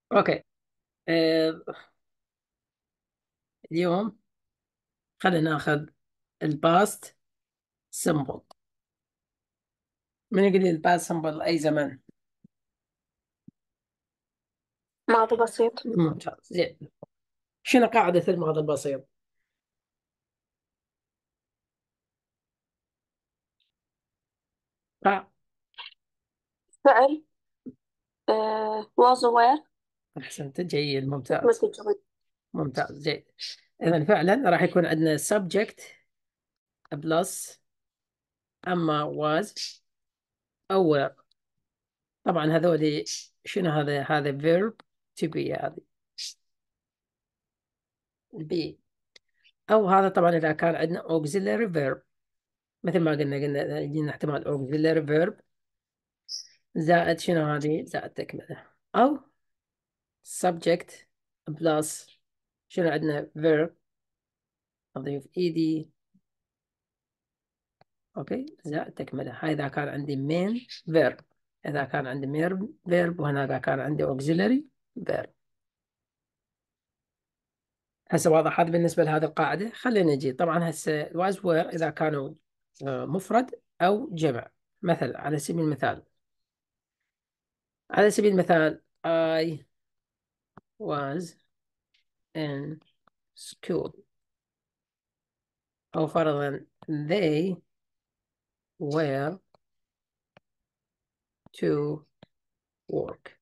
اوكي. آه اليوم خلينا ناخذ الباست سمبل. من يقول لي الباست سمبل اي زمن؟ ماضي بسيط. ممتاز، زين. شنو قاعدة الماضي البسيط؟ قا- فعل was aware. احسنت، جيد، ممتاز. مثل جملة. ممتاز، جيد. اذا فعلا راح يكون عندنا subject بلس اما was او were. طبعا هذولي شنو؟ هذا verb to be، هذه be. او هذا طبعا اذا كان عندنا auxiliary verb، مثل ما قلنا يجينا احتمال auxiliary verb زائد شنو؟ هذه زائد تكملة. أو subject plus شنو عندنا verb، نضيف ed. أوكي، زائد تكملة. هاي إذا كان عندي main verb، إذا كان عندي main verb، وهنا إذا كان عندي auxiliary verb. هسه واضح هذا بالنسبة لهذه القاعدة. خلينا نجي طبعا هسه was were إذا كانوا مفرد أو جمع. مثلا على سبيل المثال I was in school. أو فرضا they were to work.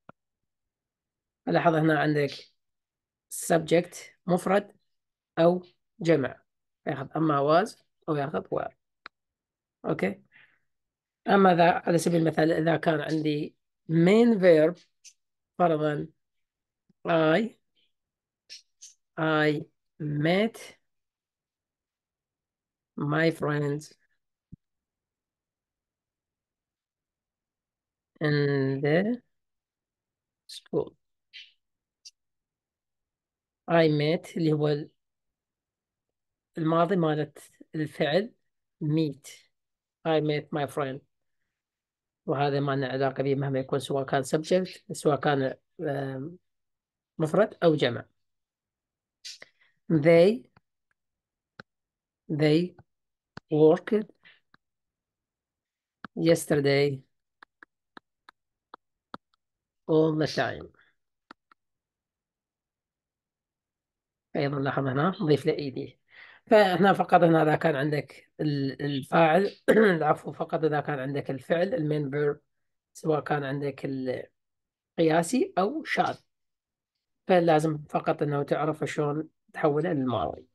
لاحظ هنا عندك subject مفرد أو جمع، ياخذ أما was أو ياخذ were. أوكي. أما إذا على سبيل المثال إذا كان عندي main verb، فرضا I I met my friends in the school. I met اللي هو الماضي مالت الفعل meet. I met my friend، وهذا ما لنا علاقة به مهما يكون، سواء كان subject، سواء كان مفرد أو جمع. they they worked yesterday all the time. أيضا لاحظ هنا نضيف له ايدي. فهنا فقط هنا إذا كان عندك الفاعل العفو، فقط إذا كان عندك الفعل المين فيرب، سواء كان عندك القياسي أو شاذ، فلازم فقط أنه تعرف شلون تحوله للماضي.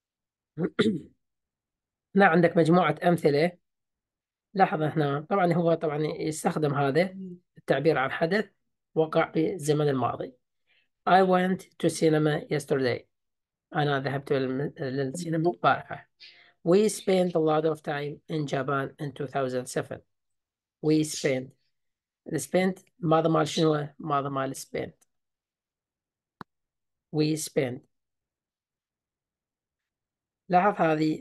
هنا عندك مجموعة أمثلة. لاحظ هنا طبعا هو طبعا يستخدم هذا التعبير عن حدث وقع في الزمن الماضي. I went to cinema yesterday. أنا ذهبت للسينما البارحة. We spent a lot of time in Japan in 2007. We spent ماذا مال شنو؟ ماذا مال spent. We spent. لاحظ هذه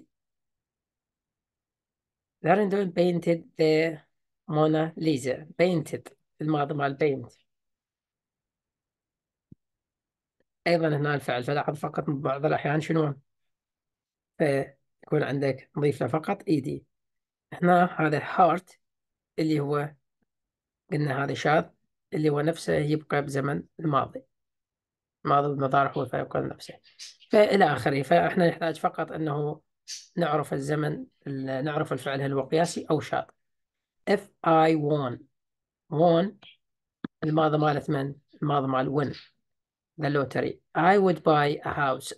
Clarendon painted the Mona Lisa. painted الماضي مال paint. أيضا هنا الفعل، فلاحظ فقط بعض الأحيان شنو؟ فيكون عندك نضيف له فقط ايدي. هنا هذا heart اللي هو قلنا هذا شاذ، اللي هو نفسه يبقى بزمن الماضي. الماضي والمضارع هو فيكون نفسه، فإلى آخره. فإحنا نحتاج فقط أنه نعرف الزمن، نعرف الفعل هل هو قياسي أو شاذ. if I won. won الماضي مالت من؟ الماضي مال win. the lottery. I would buy a house.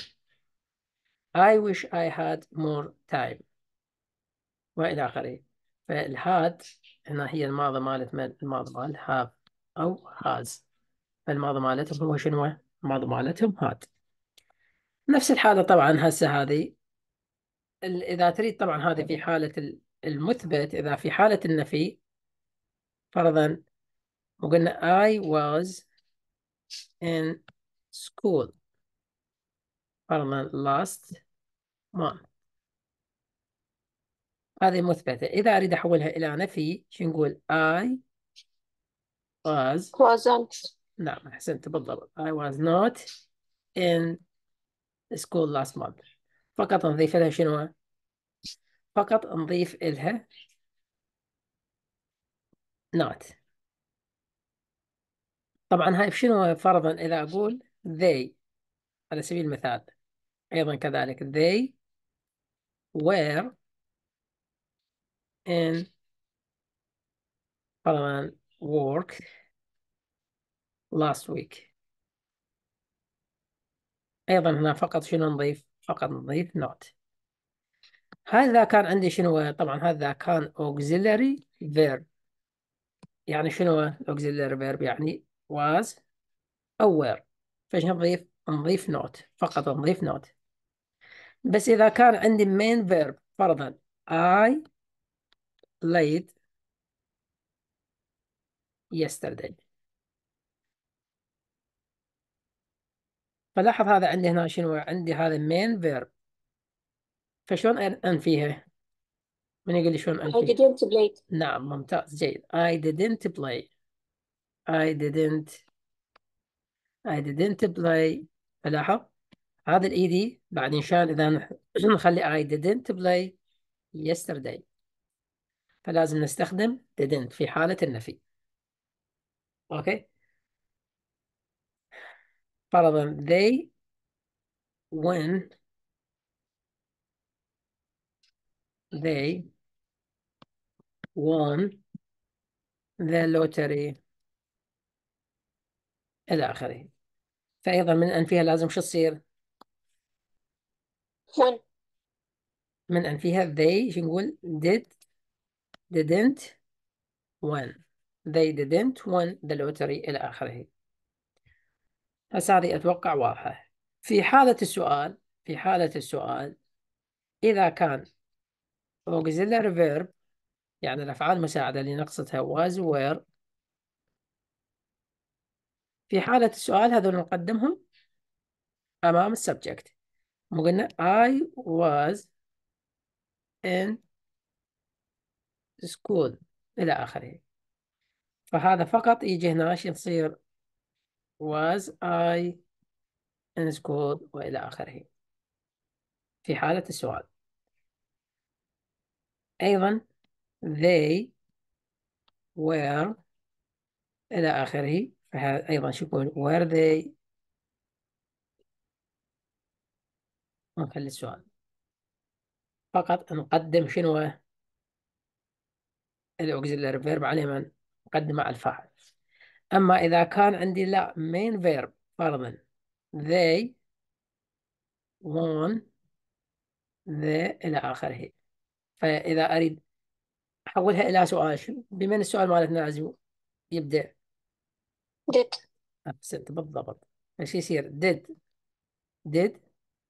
I wish I had more time، وإلى آخره. فالهاد هنا هي الماضي مالت من؟ الماضي مال have أو has. فالماضي مالتهم هو شنو؟ الماضي مالتهم هاد. نفس الحالة طبعا هسه هذه إذا تريد طبعا هذه في حالة المثبت. إذا في حالة النفي، فرضا وقلنا I was in school فرضا last month، هذه مثبتة. إذا أريد أحولها إلى نفي شو نقول؟ I was wasn't. نعم أحسنت بالضبط. I was not in school last month. فقط نضيف لها شنو؟ فقط نضيف لها not. طبعا هاي شنو فرضا إذا أقول they على سبيل المثال، أيضا كذلك they were in فرضا work last week. أيضا هنا فقط شنو نضيف؟ فقط نضيف not. هذا كان عندي شنو؟ طبعا هذا كان auxiliary verb. يعني شنو auxiliary verb؟ يعني was أو were. فايش نضيف؟ نضيف not، فقط نضيف not. بس إذا كان عندي main verb فرضا I played yesterday. فلاحظ هذا عندي هنا شنو؟ عندي هذا main verb. فشلون أنفيها؟ من يقول لي شلون I أنفيها؟ didn't play. نعم ممتاز جيد. I didn't play. I didn't play. فلاحظ هذا الاي دي بعدين شان اذا نخلي I didn't play yesterday، فلازم نستخدم didn't في حالة النفي. اوكي. فرضا they when they won the lottery الى اخره. فايضا من ان فيها لازم شو تصير؟ When. من ان فيها they شو نقول؟ didn't win. they didn't win the lottery الى اخره. هسه هذه اتوقع واضحة. في حالة السؤال، في حالة السؤال إذا كان auxiliary verb يعني الأفعال المساعدة اللي نقصدها was were، في حالة السؤال هذول نقدمهم أمام السبجكت. مو قلنا I was in school إلى آخره. فهذا فقط يجي هنا شو يصير؟ was I in school وإلى آخره في حالة السؤال. أيضا they were إلى آخره، فهذا أيضا شو يكون؟ were they. نخلي السؤال فقط نقدم شنو؟ الأوكسيلري فيرب عليه من نقدم مع الفاعل. أما إذا كان عندي لا main verb فرضا they won the إلى آخره، فإذا أريد أحولها إلى سؤال بمن السؤال مالتنا لازم يبدأ؟ Did. أحسنت بالضبط. ايش يصير؟ did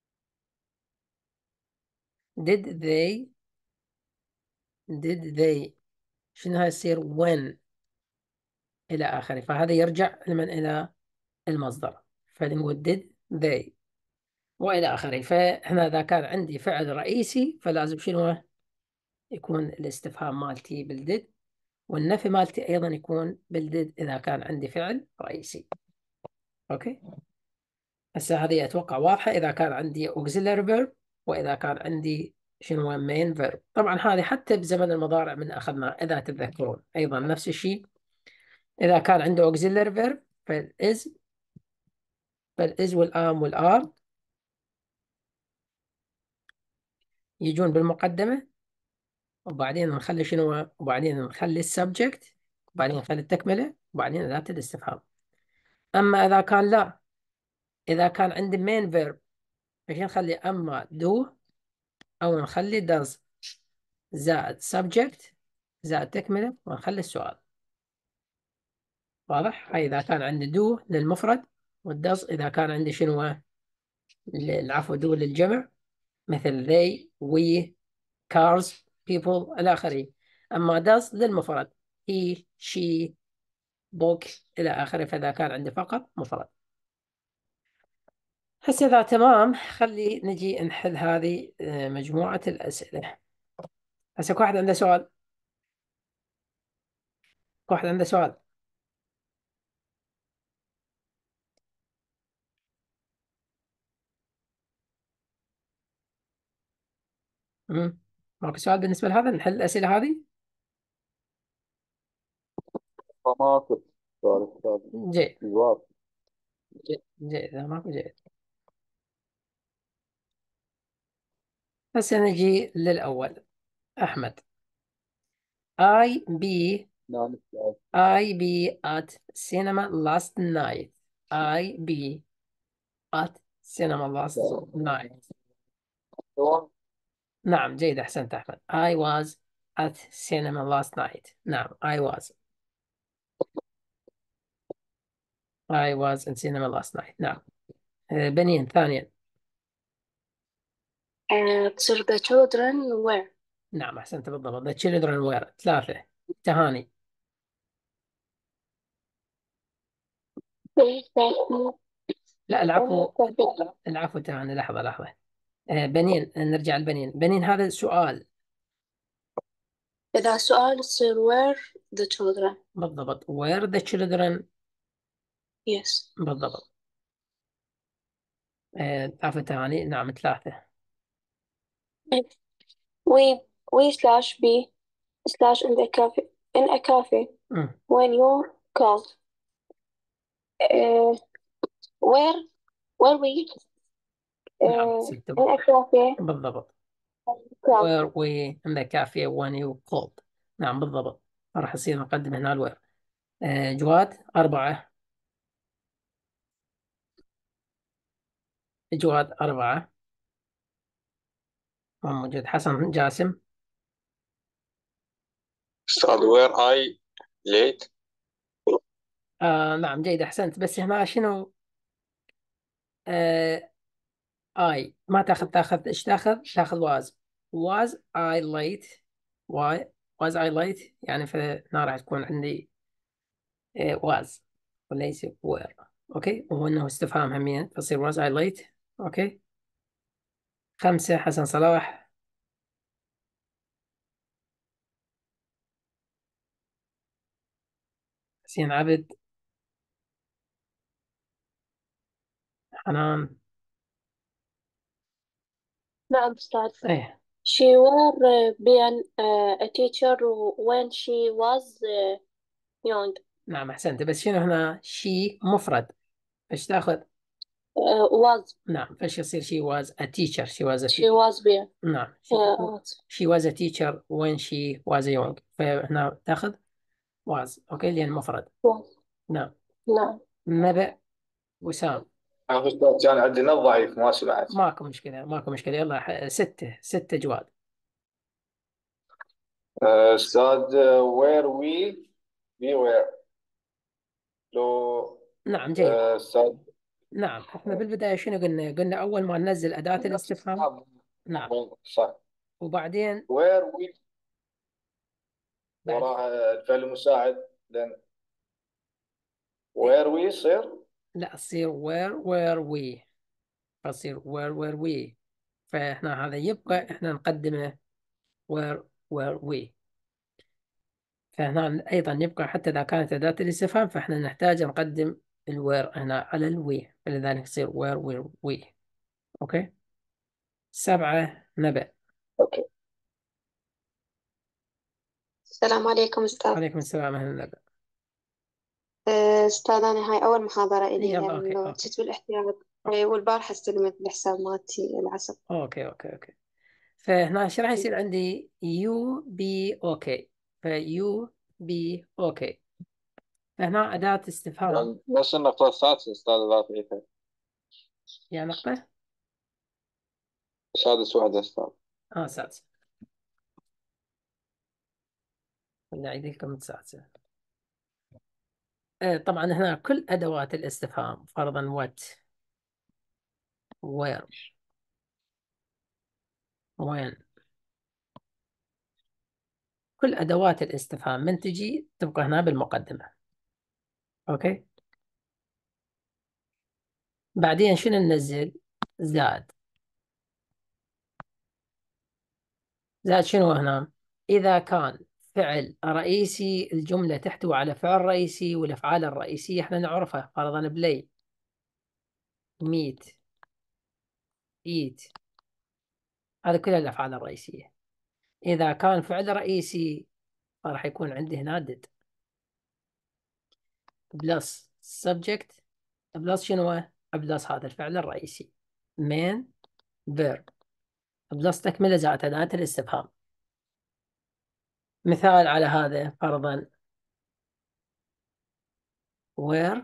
did they did they شنو هاي يصير؟ when إلى آخره. فهذا يرجع لمن؟ إلى المصدر. فنقول did they وإلى آخره. فهنا إذا كان عندي فعل رئيسي فلازم شنو؟ يكون الاستفهام مالتي بالدد، والنفي مالتي أيضا يكون بالدد إذا كان عندي فعل رئيسي. أوكي. هسه هذه أتوقع واضحة إذا كان عندي auxiliary verb وإذا كان عندي شنو main verb. طبعا هذه حتى بزمن المضارع من أخذنا إذا تتذكرون أيضا نفس الشيء. إذا كان عنده auxiliary verb فالإز والآم والآر يجون بالمقدمة، وبعدين نخلي شنو؟ وبعدين نخلي السبجكت، وبعدين نخلي التكملة، وبعدين أداة الاستفهام. أما إذا كان لا، إذا كان عندي main verb فإيش نخلي؟ أما do أو نخلي does زائد subject زائد تكملة ونخلي السؤال. واضح؟ هاي إذا كان عندي do للمفرد، والdoes إذا كان عندي شنو؟ العفو do للجمع مثل they we cars people إلى آخره. أما does للمفرد he she book إلى آخره، فإذا كان عندي فقط مفرد. هسه إذا تمام خلي نجي نحل هذه مجموعة الأسئلة. هسه كل واحد عنده سؤال؟ كل واحد عنده سؤال؟ ماكو سؤال بالنسبة لهذا، نحل الأسئلة هذه. ماكو سؤال أستاذ. جيد جواب. جيد، لا ماكو جيد. هسه نجي للأول. أحمد. نعم أستاذ. I be at cinema last night. I be at cinema last night. تمام. نعم جيد، أحسنت أحمد. I was at cinema last night. نعم I was. I was in cinema last night. نعم. بنين ثانيا. تصير the children were. نعم أحسنت بالضبط. The children were. ثلاثة. تهاني. لا العفو. العفو تهاني، لحظة لحظة. بنين، نرجع البنين. بنين هذا سؤال. إذا سؤال تصير were the children. بالضبط. were the children. Yes. بالضبط. عفوا تهاني. نعم ثلاثة. We slash be slash in a cafe مم. when you call. where we نعم in a cafe بالضبط. call. were we in the cafe when you called. نعم بالضبط. راح يصير نقدم هنا الوير. جواد أربعة. جواد أربعة. ما موجود. حسن جاسم. أستاذ where I late. نعم جيد أحسنت، بس هنا شنو؟ I ما تاخذ إيش تاخذ was I late. why was I late يعني فهنا راح تكون عندي was وليس were. أوكي، وإنه استفهام همين فصير was I late. أوكي. خمسة. حسن صلاح. حسين عبد. حنان. نعم أستاذ. إيه She were being a teacher when she was young. نعم أحسنت، بس شنو هنا she مفرد، إيش تاخذ؟ was. نعم، فإيش يصير she was a teacher. she was a She teacher. was being. نعم she was a teacher when she was young. فهنا تاخذ was. أوكي لأن مفرد. was. نعم. نعم. نبأ. وسام. أستاذ كان عندنا ضعيف ما سمعت. ماكو مشكلة ماكو مشكلة. يلا ستة جواد. أستاذ where we were. لو نعم جيد. أستاذ. نعم احنا بالبداية شنو قلنا أول ما ننزل أداة الاستفهام. نعم. صح. وبعدين where we وراها الفعل المساعد لأن where we يصير. لا تصير where we. فتصير where we. فاحنا هذا يبقى احنا نقدمه where we. فهنا أيضا يبقى حتى إذا كانت أداة الاستفهام فاحنا نحتاج نقدم الوير هنا على الوي، فلذلك يصير where we. أوكي. سبعة. نبأ. أوكي. السلام عليكم أستاذ. عليكم السلام. أهلا نبأ. أستاذ أنا هاي أول محاضرة إلي يلا يعني لو أوكي. جيت بالاحتياط. والبارحة استلمت الحساب مالتي العصر. أوكي. فهنا ايش راح يصير عندي يو بي اوكي. فيو بي اوكي. فهنا أداة استفهام. بس النقطة السادسة أستاذ لا فيها. يا نقطة. سادس واحدة أستاذ. سادسة. خليني أعيد لكم السادسة. طبعا هنا كل أدوات الاستفهام فرضا what where when كل أدوات الاستفهام من تجي تبقى هنا بالمقدمة. أوكي. بعدين شنو ننزل؟ زاد. زاد شنو هنا؟ إذا كان فعل رئيسي الجملة تحتوي على فعل رئيسي، والأفعال الرئيسية احنا نعرفها فرضا بلاي meet eat هذه كلها الأفعال الرئيسية. إذا كان فعل رئيسي راح يكون عندي هنا did بلس subject بلس شنو؟ بلس هذا الفعل الرئيسي main verb بلس تكملة زائد أداة الاستفهام. مثال على هذا فرضا where،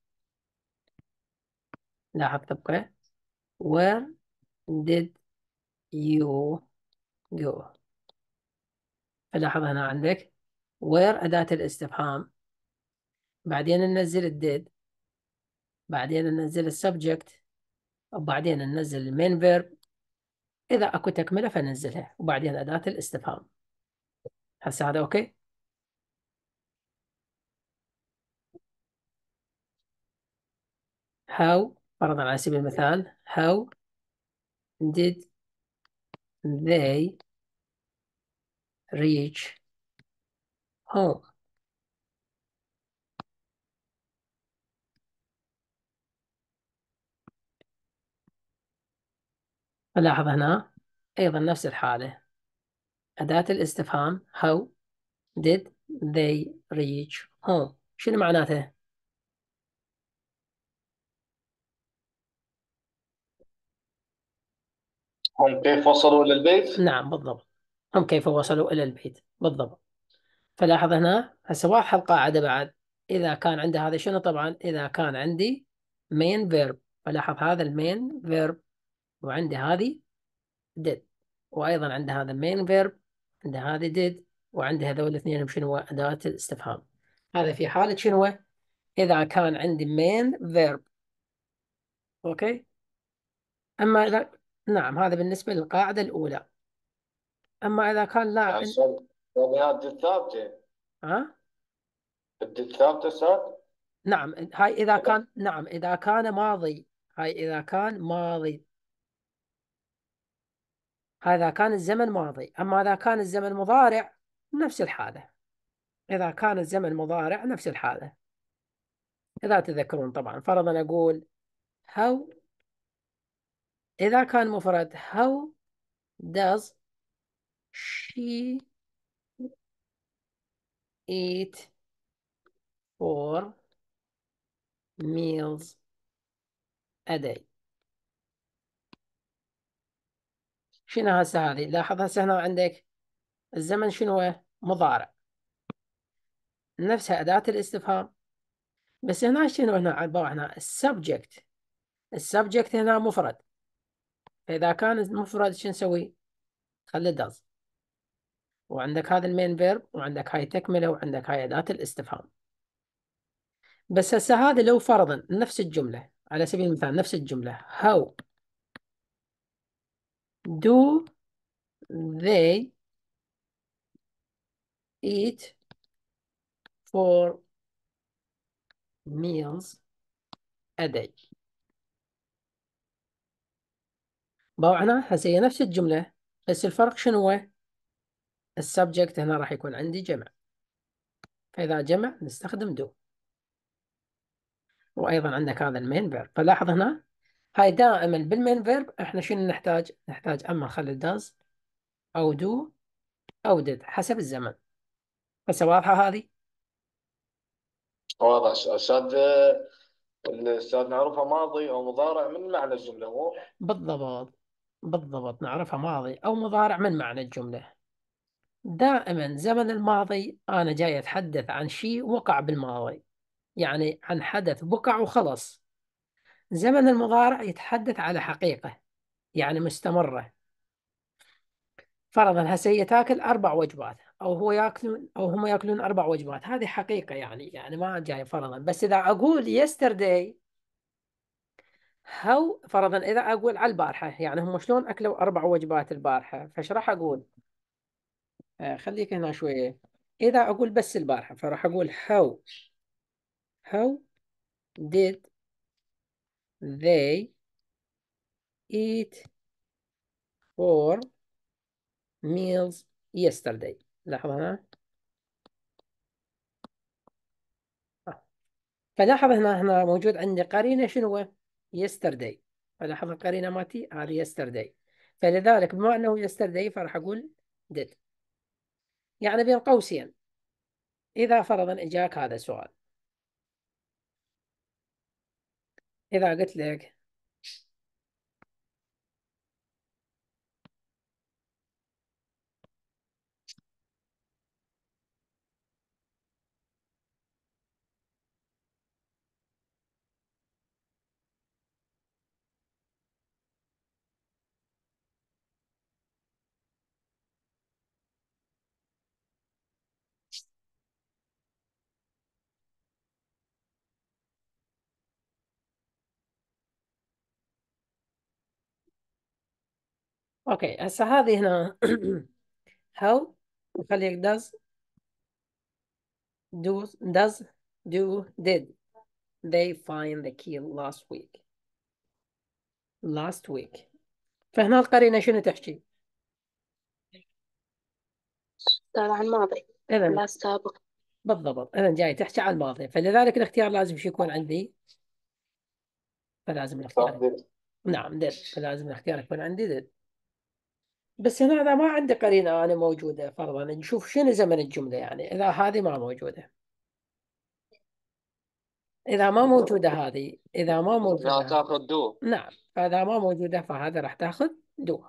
لاحظ تبقى where did you go. فلاحظ هنا عندك where أداة الاستفهام، بعدين ننزل الديد، بعدين ننزل السبجكت، وبعدين ننزل المين فيرب، إذا أكو تكملة فننزلها، وبعدين أداة الاستفهام. هسه هذا أوكي؟ how، فرضا على سبيل المثال how did they reach home. فلاحظ هنا أيضا نفس الحالة، أداة الاستفهام how did they reach home. شنو معناته؟ هم كيف وصلوا إلى البيت؟ نعم بالضبط، هم كيف وصلوا إلى البيت بالضبط. فلاحظ هنا هسه واضحة القاعدة بعد، إذا كان عندي هذا شنو؟ طبعا إذا كان عندي main verb، فلاحظ هذا المين verb، وعندي هذه did، وأيضا عندي هذا main verb، عندي هذه did، وعندي هذول الاثنين بشنو؟ أداة الاستفهام. هذا في حالة شنو؟ إذا كان عندي main verb. أوكي. أما إذا، نعم هذا بالنسبة للقاعدة الأولى. أما إذا كان لا يعني يعني هذه الثابتة. ها؟ الثابتة صار. نعم هاي إذا كان، نعم إذا كان ماضي، هاي إذا كان ماضي، هذا كان الزمن ماضي. أما إذا كان الزمن مضارع نفس الحالة، إذا كان الزمن مضارع نفس الحالة. إذا تذكرون طبعا فرضا أقول how، إذا كان مفرد how does she eat 4 meals a day. شنو هسه هذه؟ لاحظ هسه هنا عندك الزمن شنو هو؟ مضارع، نفسها أداة الاستفهام، بس هنا شنو؟ هنا عبارة هنا السبجكت، السبجكت هنا مفرد، فإذا كان مفرد شو نسوي؟ خلي does، وعندك هذا المين فيرب، وعندك هاي تكملة، وعندك هاي أداة الاستفهام. بس هسه هذا لو فرضا نفس الجملة، على سبيل المثال نفس الجملة how do they eat 4 meals a day. بمعنى هسه هي نفس الجملة، بس الفرق شنو هو؟ السبجكت هنا راح يكون عندي جمع، فإذا جمع نستخدم do، وأيضا عندك هذا المين فيرب. فلاحظ هنا هاي دائما بالمين فيرب احنا شنو نحتاج؟ نحتاج اما نخلي does او do او did حسب الزمن. بس واضحة هذه؟ واضح أستاذ. الأستاذ نعرفها ماضي أو مضارع من معنى الجملة مو؟ بالضبط بالضبط، نعرفها ماضي او مضارع من معنى الجملة. دائما زمن الماضي انا جاي اتحدث عن شيء وقع بالماضي، يعني عن حدث وقع وخلص. زمن المضارع يتحدث على حقيقة، يعني مستمرة. فرضا هسه هي تاكل 4 وجبات، او هو ياكلون، او هم ياكلون 4 وجبات، هذه حقيقة يعني ما جاي فرضا. بس اذا اقول yesterday هو فرضا، اذا اقول على البارحة، يعني هم شلون اكلوا 4 وجبات البارحة، فايش راح اقول؟ خليك هنا شوية. اذا اقول بس البارحة فراح اقول how did they eat 4 meals yesterday. لحظة هنا، فلاحظ هنا موجود عندي قرينة شنو هو؟ yesterday. فلاحظ القرينة مالتي هذه yesterday، فلذلك بما أنه yesterday فراح أقول did. يعني بين قوسين إذا فرضا إجاك هذا السؤال، إذا قلت لك أوكي، هسه هذه هنا how نخليك does do did they find the key last week. فهنا القرينة شنو تحكي؟ طبعا الماضي إذا لا السابق. بالضبط، إذا جاي تحكي عن الماضي، فلذلك الاختيار لازم شو يكون عندي؟ فلازم الاختيار نعم did، فلازم الاختيار يكون عندي did. بس هنا إذا ما عندي قرينة أنا موجودة فرضا نشوف شنو زمن الجملة، يعني إذا هذه ما موجودة، إذا ما موجودة هذه، إذا ما لا موجودة تاخذ دو. نعم، فإذا ما موجودة فهذا راح تاخذ دو،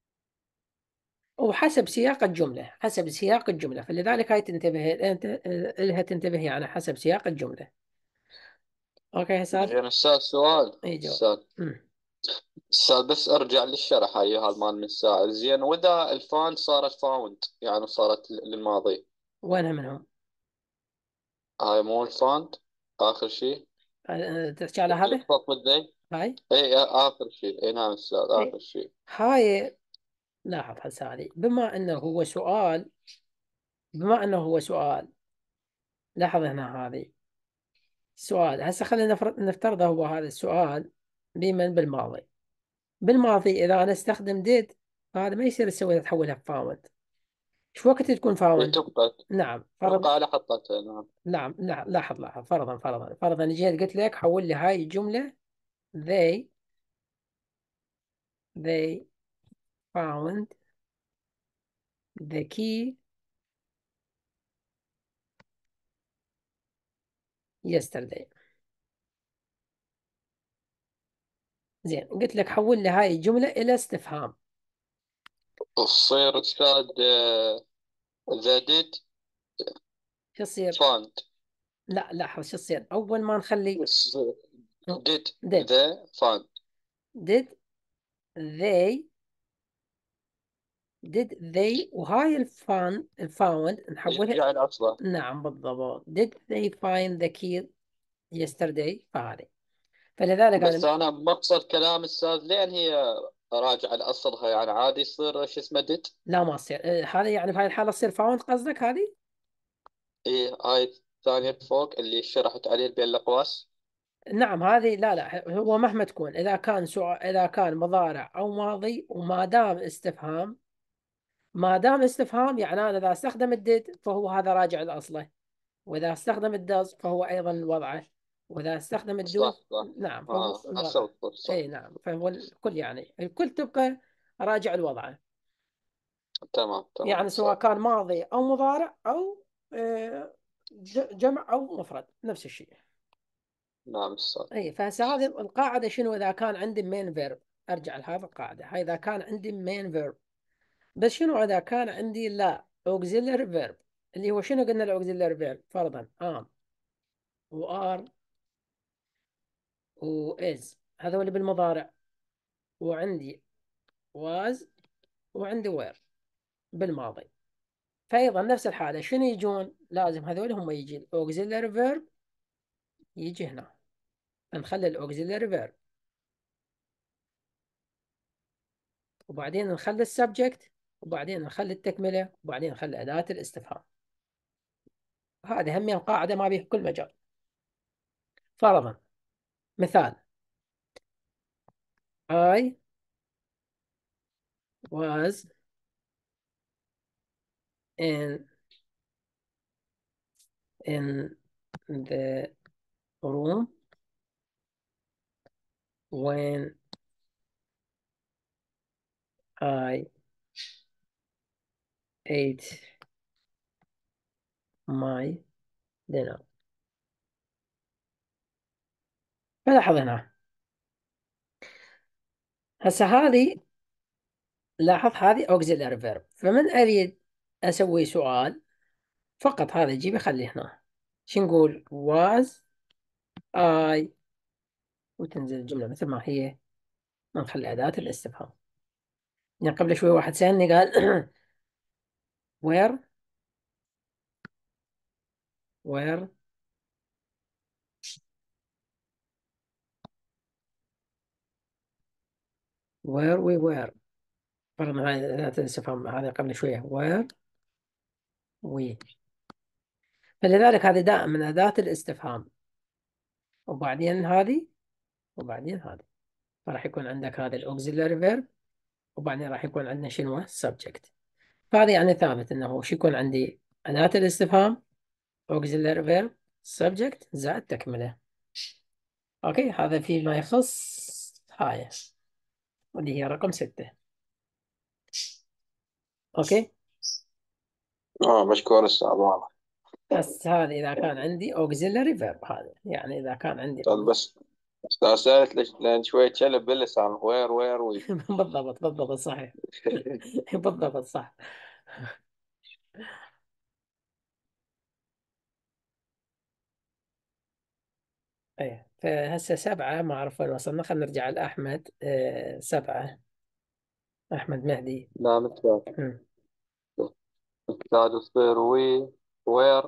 وحسب سياق الجملة، حسب سياق الجملة، فلذلك هاي تنتبه أنت لها، تنتبه يعني حسب سياق الجملة. أوكي أستاذ؟ زين استاذ سؤال. أي جواب. استاذ استاذ بس ارجع للشرح هاي هذا مال من ساعة. زين واذا الفاند صارت فاوند يعني صارت للماضي، وينها منهم؟ هاي مو الفاند اخر شيء تحكي على هذا؟ يخطط بالذي. هاي اي اخر شيء، اي نعم استاذ إيه. اخر شيء. هاي لاحظ هسه هذه بما أنه هو سؤال، بما أنه هو سؤال، لاحظ هنا هذه سؤال. هسه خلينا نفترض هو هذا السؤال بمن بالماضي. بالماضي إذا أنا استخدم did فهذا ما يصير أسوي تحولها found. شو وقت تكون هي found؟ تبقى نعم تبقى على حطتها. نعم نعم لاحظ فرضا جيت قلت لك حول لي هاي الجملة they found the key yesterday. زين، قلت لك حول لي هاي الجملة إلى استفهام. تصير استاذ ذا ديد شو يصير؟ فاند. لا لاحظ شو يصير أول ما نخلي ديد did ذا فاند. did they وهاي الفاوند نحولها. يرجع الاصله. نعم بالضبط، did they find the key yesterday فهذه، فلذلك بس أنا انا مقصد كلام استاذ لين هي راجعه لاصلها يعني عادي يصير شو اسمه ديد. لا ما تصير هذا، يعني في هذه الحالة تصير فاوند قصدك هذه؟ ايه هاي الثانيه فوق اللي شرحت عليه بين الاقواس. نعم هذه لا هو مهما تكون، إذا كان إذا كان مضارع أو ماضي، وما دام استفهام، ما دام استفهام يعني أنا إذا استخدم الديد فهو هذا راجع لأصله، وإذا استخدم الداز فهو أيضا وضعه، وإذا استخدم الدو صح صح. نعم فهو اه الوضع. حصلت صح. أي نعم، فهو الكل يعني الكل تبقى راجع لوضعه، تمام تمام يعني سواء صح. كان ماضي أو مضارع أو جمع أو مفرد نفس الشيء. نعم استاذ. اي فهسه هذه القاعده شنو؟ اذا كان عندي مين فيرب ارجع لهذه القاعده، هاي اذا كان عندي مين فيرب. بس شنو اذا كان عندي لا auxiliary فيرب؟ اللي هو شنو قلنا الاوكسيلري فيرب؟ فرضا am وار وis هذول بالمضارع، وعندي was وعندي were بالماضي. فايضا نفس الحاله شنو يجون؟ لازم هذول هم يجي الاوكسيلري فيرب يجي هنا، نخلي الاوكسيلري فيرب، وبعدين نخلي السبجكت، وبعدين نخلي التكملة، وبعدين نخلي أداة الاستفهام. هذه هم قاعدة ما بيها كل مجال. فرضا مثال I was in the room when I ate my dinner. فلاحظ هنا هسه هذه، لاحظ هذه auxiliary verb. فمن أريد أسوي سؤال فقط هذا يجيب خليه هنا. شو نقول؟ was I، وتنزل الجملة مثل ما هي، ما نخلي أداة الاستفهام. يعني قبل شوي واحد سألني قال where where where we were. فرضنا هذه أداة الاستفهام هذه قبل شوية where we. فلذلك هذه دائما من أداة الاستفهام، وبعدين هذه، وبعدين هذه. فراح يكون عندك هذا الأوكسيلاري فيرب، وبعدين راح يكون عندنا شنو؟ subject. فهذا يعني ثابت انه شو يكون عندي؟ أداة الاستفهام، auxiliary verb، subject زائد تكملة. اوكي، هذا فيما يخص هاي اللي هي رقم 6. اوكي، مشكور استاذ واضح. بس هذا اذا كان عندي auxiliary verb، هذا يعني اذا كان عندي بس استاذ سألت ليش، لان شوية شلب باللسان وير وي. بالضبط بالضبط صحيح. بالضبط صح. ايه، فهسه 7 ما اعرف وين وصلنا. خلينا نرجع لأحمد. 7 أحمد مهدي. لا مثل مم. استاذ تصير وير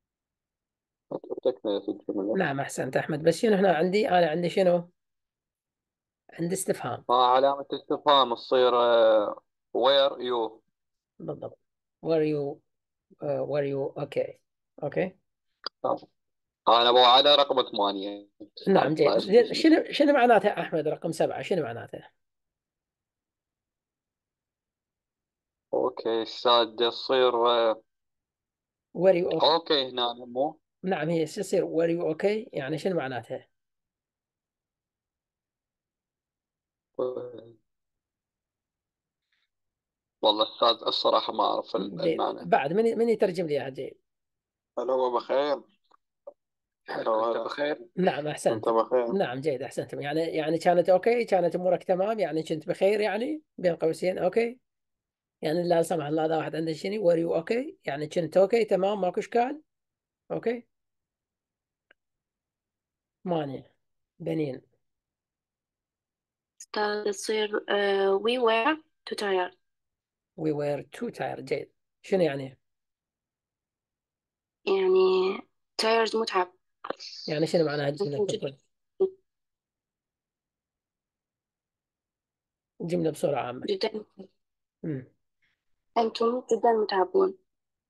تكملة الجملة. نعم أحسنت أحمد. بس شنو هنا عندي؟ أنا عندي شنو؟ عندي استفهام. علامة استفهام تصير وير يو. بالضبط. were you were you okay. اوكي. انا ابو على رقم 8. نعم جيد. زين، شنو معناته أحمد رقم 7؟ شنو معناته؟ اوكي استاذ يصير were you okay. اوكي هنا مو. نعم، هي يصير were you okay، يعني شنو معناته؟ والله استاذ الصراحة ما اعرف جيد. المعنى. بعد من يترجم لي اياها؟ جيد. هل هو بخير؟ هل هو بخير؟ نعم كنت أحسنت. بخير. نعم جيد أحسنتم. يعني كانت اوكي، كانت أمورك تمام، يعني كنت بخير، يعني بين قوسين اوكي. يعني لا سمح الله هذا واحد عنده شنو were you okay، يعني كنت اوكي تمام ماكو اشكال. اوكي. 8 بنين. تصير we were too tired. we were too tired. جيد. شنو يعني؟ يعني tired متعب. يعني شنو معناها الجملة أنتم ككل؟ جدا جملة بصورة عامة. جدا مم. أنتم جدا متعبون.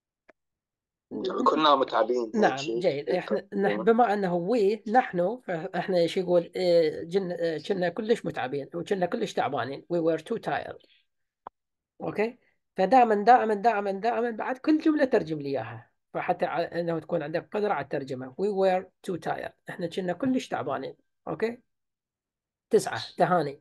كنا متعبين هيك نعم شيء. جيد. بما انه نحن، فاحنا ايش يقول؟ كنا كلش متعبين وكنا كلش تعبانين. we were too tired. اوكي. فدائما دائما دائما دائما بعد كل جملة ترجم لي اياها، فحتى انه تكون عندك قدرة على الترجمة. we were too tired، احنا كنا كلش تعبانين. اوكي. 9 تهاني.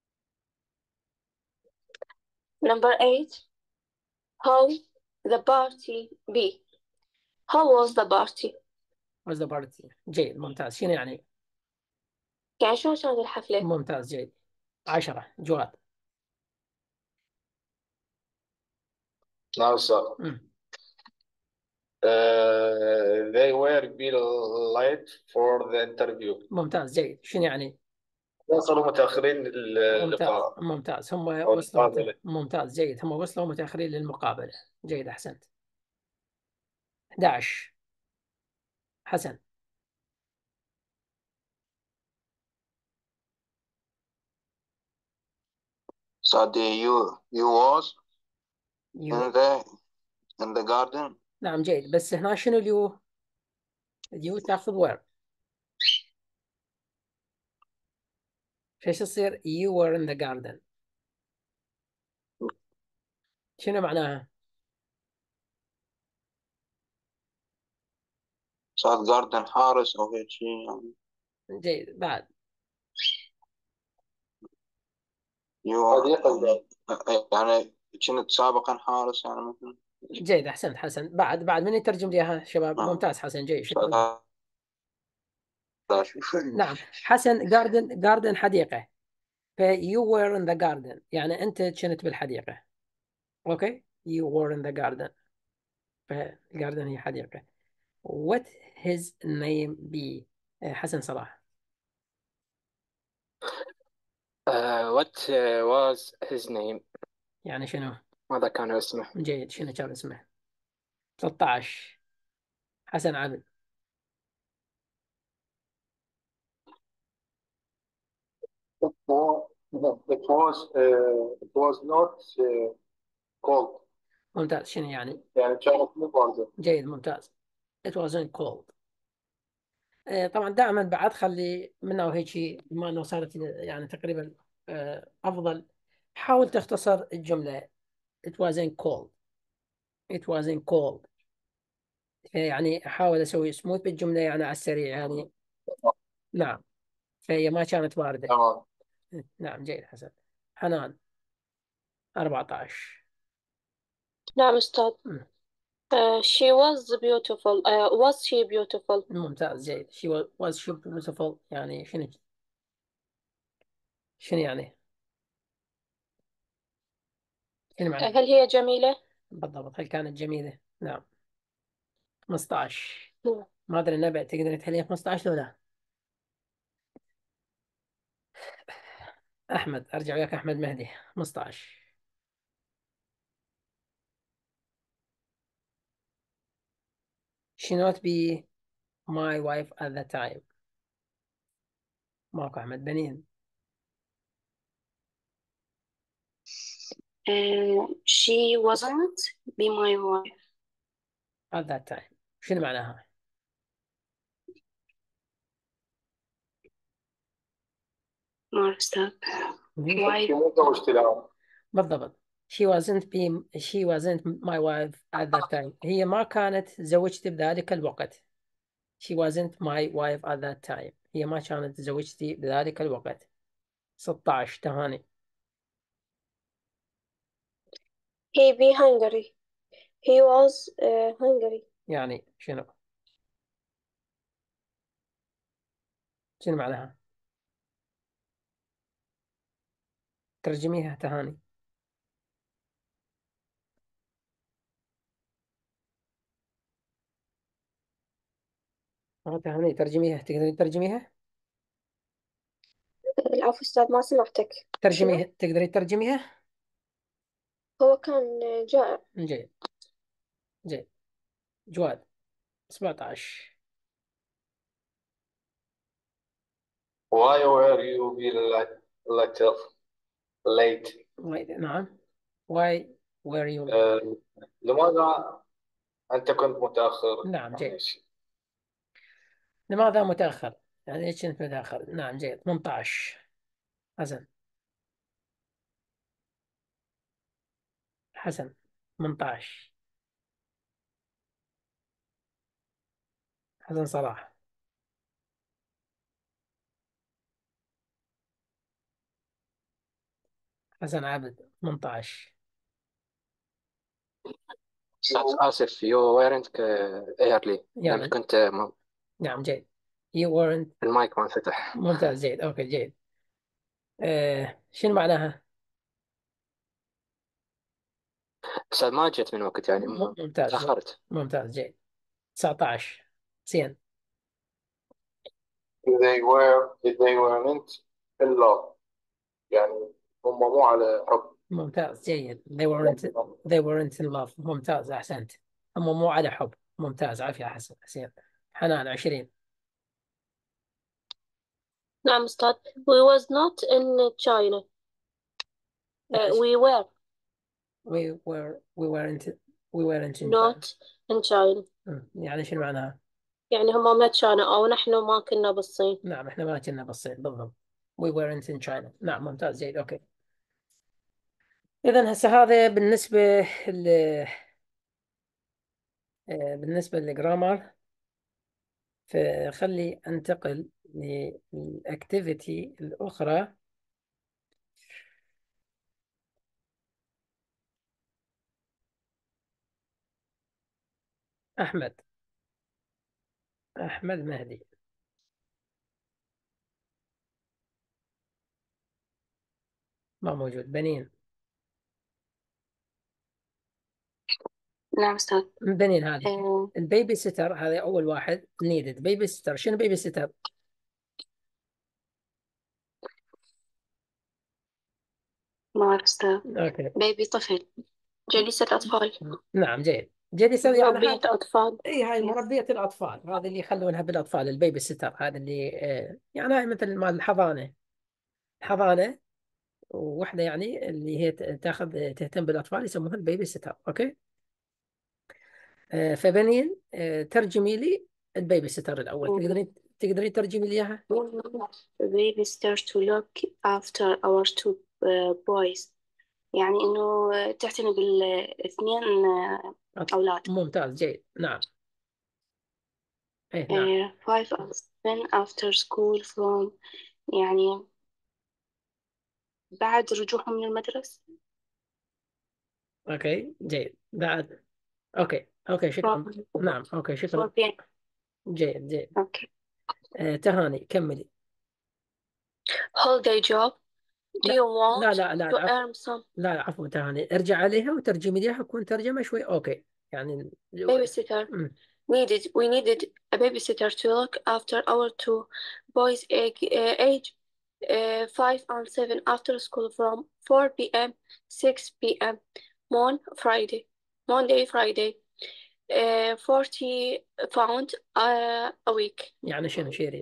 Number 8. How the party be. How was the party. was the party. جيد ممتاز. شنو يعني؟ يعني شلون كانت الحفلة. ممتاز جيد. 10 جواد. نعم سر. They were be late for the interview. ممتاز جيد. شنو يعني؟ وصلوا متأخرين ممتاز للقاء. ممتاز. هم أو وصلوا المقابلة. ممتاز جيد. هم وصلوا متأخرين للمقابلة. جيد أحسنت. 11 حسن. So you was يو. in the garden. نعم جيد. بس هنا شنو اليو؟ اليو تاخذ وير. فايش يصير you were in the garden؟ شنو معناها؟ صار جاردن حارس أو هيك شيء يعني. جيد. بعد حديقة يعني كنت سابقا حارس يعني مثلا. جيد، أحسنت حسن. بعد من يترجم لي إياها شباب؟ ممتاز حسن، جيد، شكرا. نعم حسن. جاردن حديقة. ف you were in the garden يعني أنت كنت بالحديقة. أوكي، you were in the garden. فالجاردن هي حديقة. what his name be؟ حسن صلاح. What was his name؟ يعني شنو؟ ماذا كان اسمه؟ جيد، شنو كان اسمه؟ 13 حسن عبد. it was not cold. ممتاز، شنو يعني؟ يعني كانت مو باردة. جيد، ممتاز. it wasn't cold. طبعا دائما بعد خلي منه وهيك شيء، بما انه صارت يعني تقريبا افضل، حاول تختصر الجمله. it wasn't cold. it wasn't cold. يعني احاول اسوي سموث بالجمله يعني على السريع يعني. نعم، فهي ما كانت بارده. تمام. نعم، جيد حسن. حنان 14. نعم أستاذ. مم. she was beautiful. was she beautiful؟ ممتاز، جيد. was she beautiful يعني شنو يعني؟ شنو معنى؟ هل هي جميلة؟ بالضبط، هل كانت جميله؟ نعم. 15. نعم. ما ادري النبع تقدر تحليها 15 لو لا؟ احمد، ارجع وياك احمد مهدي. 15. She not be my wife at the time. ماكو احمد بنين. she wasn't be my wife. at that time شنو معناها؟ ما أستاذ. wife. مو زوجتي الآن. بالضبط. she wasn't my wife at that time. هي ما كانت زوجتي بذلك الوقت. she wasn't my wife at that time. هي ما كانت زوجتي بذلك الوقت. 16. تهاني. he be hungry. he was hungry. يعني شنو معناها؟ ترجميها تهاني. تهاني ترجميها، تقدرين ترجميها؟ العفو أستاذ، ما سمعتك. ترجميها، تقدري ترجميها؟ هو كان جائع. جيد، جيد. جواد 17. Why were you be little late? نعم. why were you؟ لماذا أنت كنت متأخر؟ نعم، جيد. لماذا متأخر؟ يعني ايش كنت متأخر؟ نعم، جيد. 18. حسن. حسن 18. حسن صلاح. حسن عبد 18. آسف you weren't early لأنك يعني كنت نعم، جيد. you weren't. المايك ما انفتح. ممتاز، جيد، اوكي، جيد. شنو معناها؟ بس ما جت من وقت يعني ممتاز، تأخرت. ممتاز، جيد. 19. زين. they weren't in love. يعني هم مو على حب. ممتاز، جيد. they weren't in love. ممتاز، أحسنت. هم مو على حب. ممتاز، عافية حسن، حسين. حنان 20. نعم أستاذ. we was not in China. we were we weren't in not in China. يعني شنو معناها؟ يعني هم ما كانوا أو نحن ما كنا بالصين. نعم، احنا ما كنا بالصين. بالضبط. we weren't in China. نعم، ممتاز، جيد، اوكي. اذا هسه هذا بالنسبة للجرامر. فخلي انتقل للاكتيفيتي الاخرى. أحمد. أحمد مهدي. ما موجود. بنين. نعم أستاذ. بنين هذه البيبي سيتر، هذا أول واحد نيدد. بيبي سيتر، شنو بيبي سيتر؟ ما أعرف أستاذ. أوكي. بيبي طفل، جليسة أطفال، نعم جيد. جلسة يعني مربية أطفال. اي هاي مربية الأطفال، هذا اللي يخلونها بالأطفال، البيبي سيتر، هذا اللي يعني هاي مثل مال الحضانة. الحضانة وحدة يعني اللي هي تهتم بالأطفال يسموها البيبي سيتر. أوكي. فبنين ترجمي لي البيبي سيتر الأول، تقدرين ترجمي لي إياها؟ Baby start to look after our two boys، يعني إنه تعتني بالاثنين أولاد. ممتاز جيد. نعم. إيه نعم. 5 or 7 after school from، يعني بعد رجوعهم من المدرسة. أوكي جيد. بعد. أوكي شكرا. نعم أوكي شكرا. 4 p.m. جيد جيد. أوكي. تهاني كملي. holiday job. Do you want لا to earn some لا عفوا تهاني، ارجع عليها وترجمي ليها، تكون ترجمة شوي. أوكي يعني babysitter. We needed a babysitter to look after our two boys age 5 and 7 after school from 4 p.m. 6 p.m. Monday Friday 40 pound a week. يعني شنو شيرين؟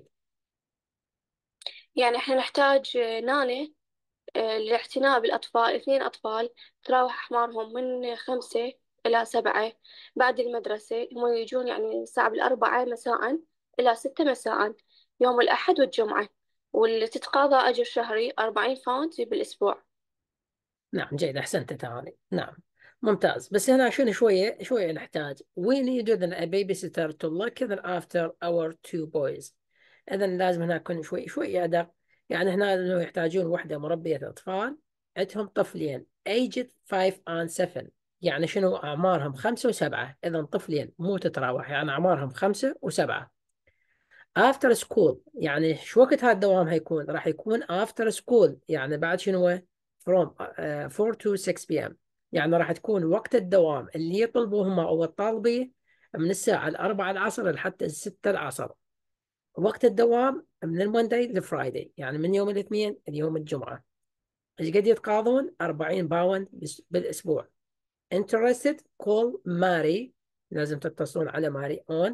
يعني احنا نحتاج نانة للاعتناء بالأطفال، 2 أطفال، تراوح أعمارهم من 5 إلى 7 بعد المدرسة. هم يجون يعني الساعة 4 مساء إلى 6 مساء يوم الأحد والجمعة، واللي تتقاضى أجر شهري 40 باوند بالأسبوع. نعم جيد أحسنت تهاني. نعم ممتاز. بس هنا شنو شوية نحتاج we need a babysitter to look after our two boys. إذا لازم هنا يكون شوي أدق. يعني هنا إنه يحتاجون وحدة مربية أطفال عندهم طفلين aged 5 and 7. يعني شنو أعمارهم 5 و7. إذا طفلين مو تتراوح، يعني أعمارهم 5 و7. افتر سكول يعني شو وقت هذا الدوام هيكون؟ راح يكون افتر سكول يعني بعد شنو؟ from 4 to 6 p.m. يعني راح تكون وقت الدوام اللي يطلبوه هم او الطالبي من الساعة 4 العصر لحتى 6 العصر. وقت الدوام من المونداي لفرايداي، يعني من يوم الاثنين ليوم الجمعة. ايش قد يتقاضون؟ 40 باوند بالاسبوع. interested call ماري، لازم تتصلون على ماري on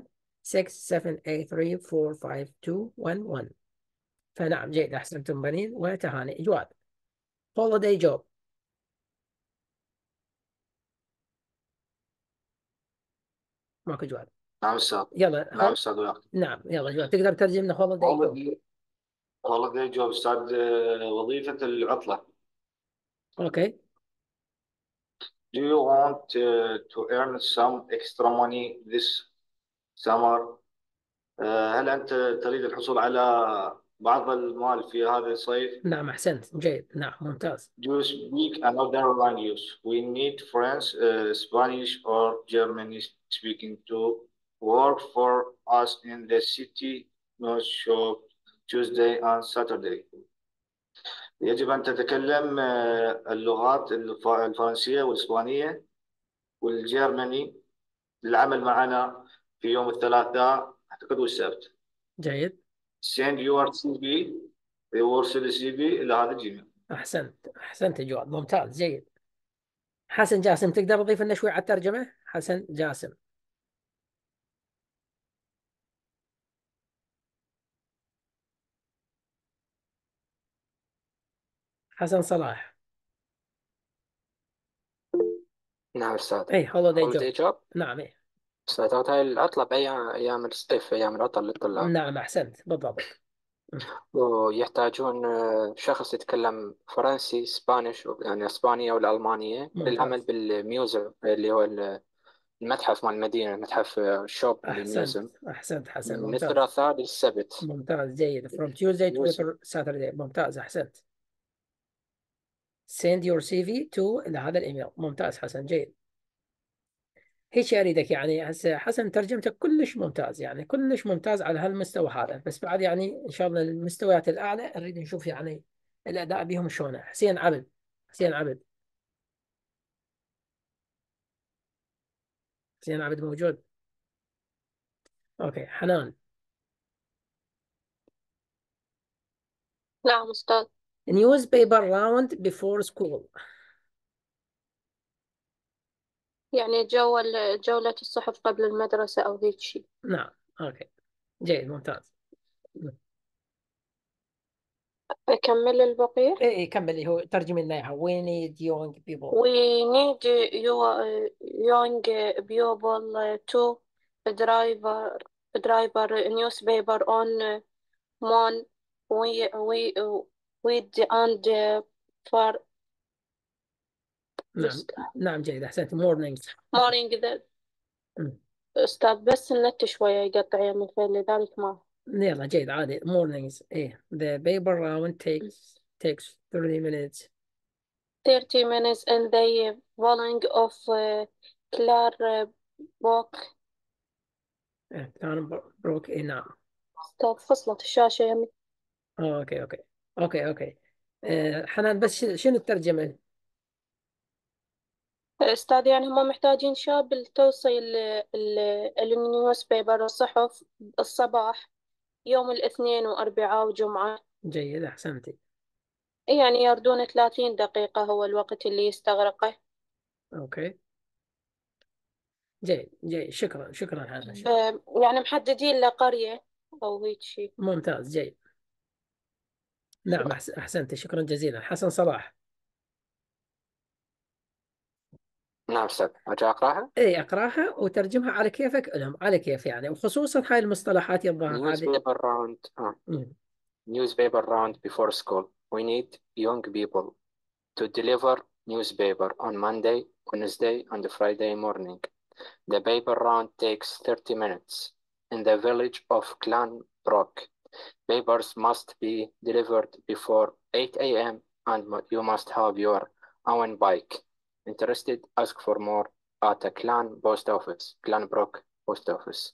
67834521. فنعم جيد أحسنتم بنين وتهاني. جواد. holiday job. ماكو جواد. نعم أستاذ. يلا نعم أستاذ وياك. نعم يلا جواد تقدر تترجم لنا holiday job. holiday job أستاذ، وظيفة العطلة. اوكي. Do you want to earn some extra money this summer؟ هل أنت تريد الحصول على بعض المال في هذا الصيف؟ نعم أحسنت جيد. نعم ممتاز. Do you speak another language? We need French, Spanish or German speaking to work for us in the city, no shop Tuesday and Saturday. يجب أن تتكلم اللغات الفرنسية والإسبانية والجيرماني للعمل معنا في يوم الثلاثاء أعتقد والسبت. جيد. Send your CV، يرسل السي في إلى هذا الجيميل. أحسنت جواد ممتاز جيد. حسن جاسم تقدر تضيف لنا شوي على الترجمة؟ حسن جاسم. حسن صلاح. نعم أستاذ. اي holiday holiday job. job. نعم اي. أستاذ هاي العطلة بأيام الصيف، أيام العطلة للطلاب. نعم أحسنت بالضبط. ويحتاجون شخص يتكلم فرنسي، سبانيش يعني اسبانية ولا ألمانية، ممتاز. للعمل بالميوزيوم اللي هو المتحف مال المدينة، متحف شوب للميوزيوم، أحسنت حسن من ممتاز. الثلاثاء للسبت. ممتاز جيد. from Tuesday to Saturday. ممتاز أحسنت. send your CV to إلى هذا الإيميل. ممتاز حسن جيد. هيك أريدك يعني. هسه حسن ترجمتك كلش ممتاز، يعني كلش ممتاز على هالمستوى هذا، بس بعد يعني إن شاء الله المستويات الأعلى نريد نشوف يعني الأداء بهم شلونه. حسين عبد، حسين عبد، حسين عبد موجود؟ أوكي. حنان. نعم أستاذ. newspaper round before school. يعني جولة الصحف قبل المدرسة أو هيك شيء. نعم. أوكي، جيد ممتاز. أكمل البقية. إيه كمل، اللي هو ترجم لنا إياها. we need young people. We need young people to drive newspaper on Mon we with and for نعم نعم جيد، أحسنت. mornings. morning the أستاذ بس النت شوية يقطع يا مثل لذلك ما. يلا جيد عادي. mornings. إيه the paper round takes 30 minutes. 30 minutes and the volume of Claire book. كان بروك. إيه نعم. أستاذ فصلت الشاشة يمي. أوكي أوكي أوكي أوكي. حنان بس شنو الترجمة؟ أستاذ يعني هم محتاجين شاب لتوصيل النيوز بيبر الصحف الصباح يوم الاثنين وأربعاء وجمعة. جيد أحسنتي. يعني يردون 30 دقيقة هو الوقت اللي يستغرقه. أوكي جيد جيد، شكرا شكرا حنان. يعني محددين لقرية أو هيك شيء. ممتاز جيد. نعم أحسنتي، شكرا جزيلا. حسن صلاح. نعم أستاذ، أرجع أقرأها. اي اقراها وترجمها على كيفك لهم، على كيف يعني، وخصوصا هاي المصطلحات الظاهر هذه. newspaper round newspaper round before school. We need young people to deliver newspaper on Monday, Wednesday, and Friday morning. The paper round takes 30 minutes. In the village of Clanbrook, papers must be delivered before 8 a.m. and you must have your own bike. Interested? Ask for more at a Clan post office, Clanbrook post office.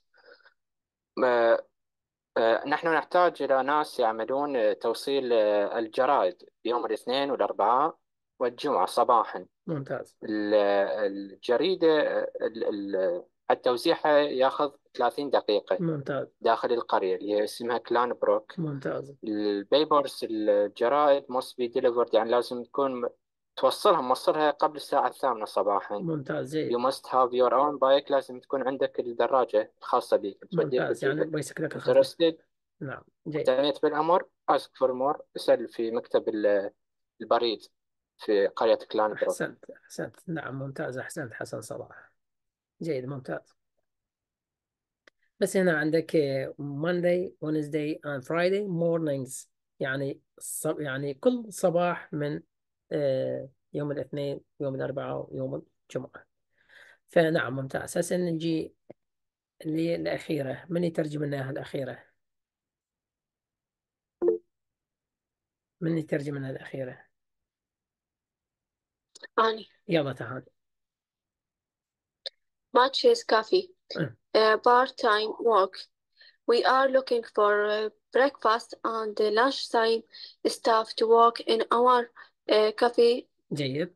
نحن نحتاج إلى ناس يعملون توصيل الجرائد يوم الاثنين والأربعاء والجمعة صباحا. ممتاز. الجريدة توزيعها ياخذ 30 دقيقة ممتاز. داخل القرية اللي هي اسمها كلان بروك. ممتاز. البيبرز الجرائد must be delivered، يعني لازم تكون موصلها قبل الساعة 8 صباحا. ممتاز جيد. You must have your own bike، لازم تكون عندك الدراجة الخاصة بك توديك ممتاز، يعني وتجيبك. بيسكلك الخاص. Interested؟ نعم جيد. اهتميت بالأمر؟ ask for more، اسأل في مكتب البريد في قرية كلان بروك. أحسنت أحسنت. نعم ممتاز، أحسنت حسن صلاح. جيد ممتاز. بس هنا عندك Monday, Wednesday and Friday mornings، يعني يعني كل صباح من يوم الاثنين ويوم الأربعاء ويوم الجمعة. فنعم ممتاز. هسه نجي اللي الأخيرة. من يترجم لنا الأخيرة؟ من يترجم لنا الأخيرة؟ أني. يلا تعال. Matches coffee. Part-time work. We are looking for breakfast and lunchtime staff to work in our cafe. جيد.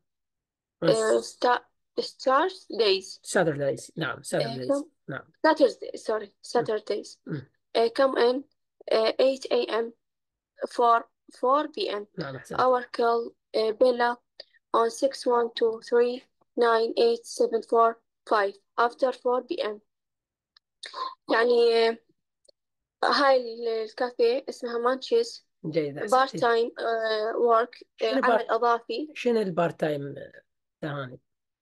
Start days. Saturdays. نعم Saturdays. نعم. Saturdays. Come in 8 a.m. for 4 p.m. نعم أحسنت. Our call Bella on 61239874 after 4 p.m. يعني هاي الكافيه اسمها مانشيز. جيد. بارت تايم ورك، عمل إضافي. شنو البارت تايم ثاني؟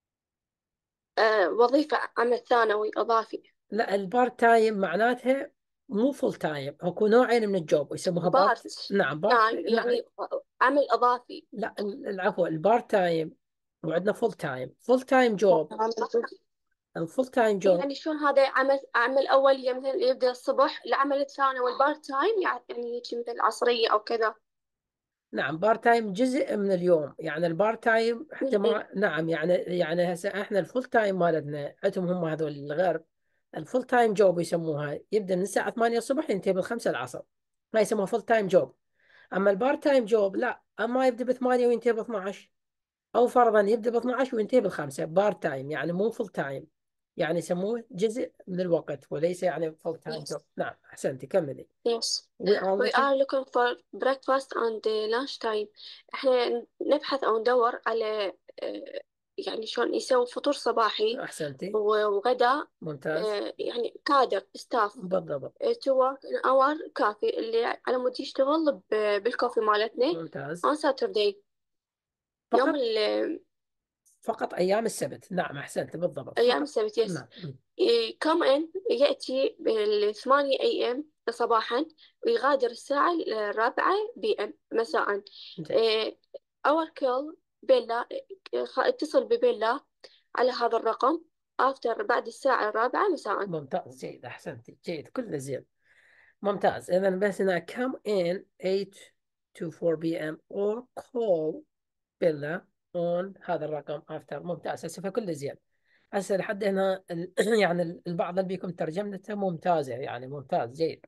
وظيفة عمل ثانوي إضافي. لا، البارت تايم معناتها مو فول تايم، اكو نوعين من الجوب يسموها بارت. نعم بارت. نعم يعني عمل إضافي. لا العفو، البارت تايم وعندنا فول تايم. فول تايم جوب. الفول تايم جوب يعني شلون هذا عمل أول مثلا يبدأ الصبح، العمل الثاني والبارت تايم يعني هيك مثل العصرية أو كذا. نعم بارت تايم جزء من اليوم، يعني البارت تايم حتى ما نعم يعني هسه احنا الفول تايم مالتنا عندهم هم هذول الغرب، الفول تايم جوب يسموها، يبدا من الساعه 8 الصبح ينتهي بالخمسة العصر، ما يسموها فول تايم جوب. اما البارت تايم جوب لا، اما يبدا ب 8 وينتهي ب 12، او فرضا يبدا ب 12 وينتهي بالخمسة، بارت تايم يعني مو فول تايم، يعني يسموه جزء من الوقت وليس يعني فول تايم جوب. نعم احسنتي كملي. Yes. We are We looking. are looking for breakfast and lunch time. احنا نبحث او ندور على يعني شلون يسوي فطور صباحي احسنتي وغداء، ممتاز يعني كادر ستاف بالضبط to work an hour كافي اللي على مود يشتغل بالكوفي مالتنا ممتاز. on Saturday فقط يوم فقط ايام السبت. نعم احسنت بالضبط أيام فقط. السبت. يس. نعم come in يأتي بالثمانية AM صباحا ويغادر الساعة 4 PM مساء. جيد. our call بيلا، اتصل ببيلا على هذا الرقم after بعد الساعة 4 مساء. ممتاز جيد احسنتي جيد كله زين ممتاز. اذا بس هنا come in 8 to 4 p.m. or call Bella on هذا الرقم after. ممتاز هسه فكله زين. هسه لحد هنا يعني البعض اللي بيكم ترجمته ممتازة، يعني ممتاز جيد.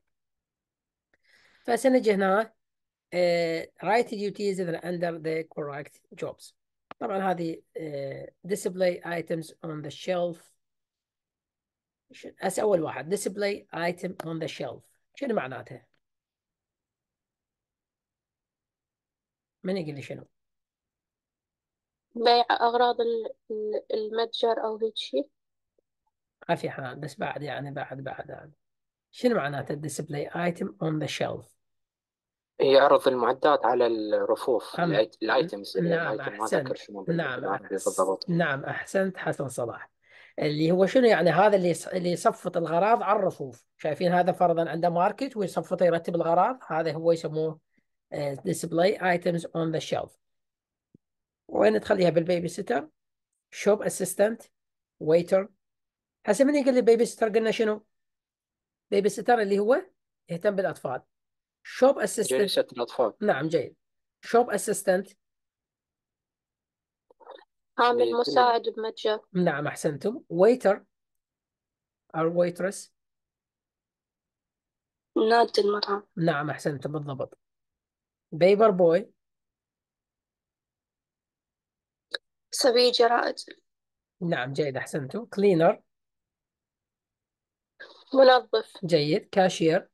فسنجي هنا write duties that are under the correct jobs. طبعا هذه display items on the shelf. أول واحد display item on the shelf شنو معناته؟ من يقول لي شنو؟ بيع أغراض المتجر أو هيك شيء. عافية حنان بس بعد يعني بعد يعني. شنو معناته display item on the shelf؟ يعرض المعدات على الرفوف، الايتمز، نعم الايتم ما ذكر أحسنت. شنو نعم بالعربي بالضبط. نعم أحسنت حسن صلاح. اللي هو شنو يعني هذا اللي يصفط الغراض على الرفوف، شايفين هذا فرضا عنده ماركت ويصفط يرتب الغراض، هذا هو يسموه display items on the shelf. وين تخليها بالبيبي سيتر، شوب اسيستنت، ويتر. هسه من يقول لي بيبي سيتر قلنا شنو؟ بيبي سيتر اللي هو يهتم بالاطفال. شوب اسيستنت جلسة الأطفال. نعم جيد. شوب اسيستنت عامل مساعد بمتجر. نعم احسنتم. ويتر او ويترس نادي المطعم. نعم احسنتم بالضبط. بيبر بوي صبي جرائد. نعم جيد احسنتم. كلينر منظف. جيد. كاشير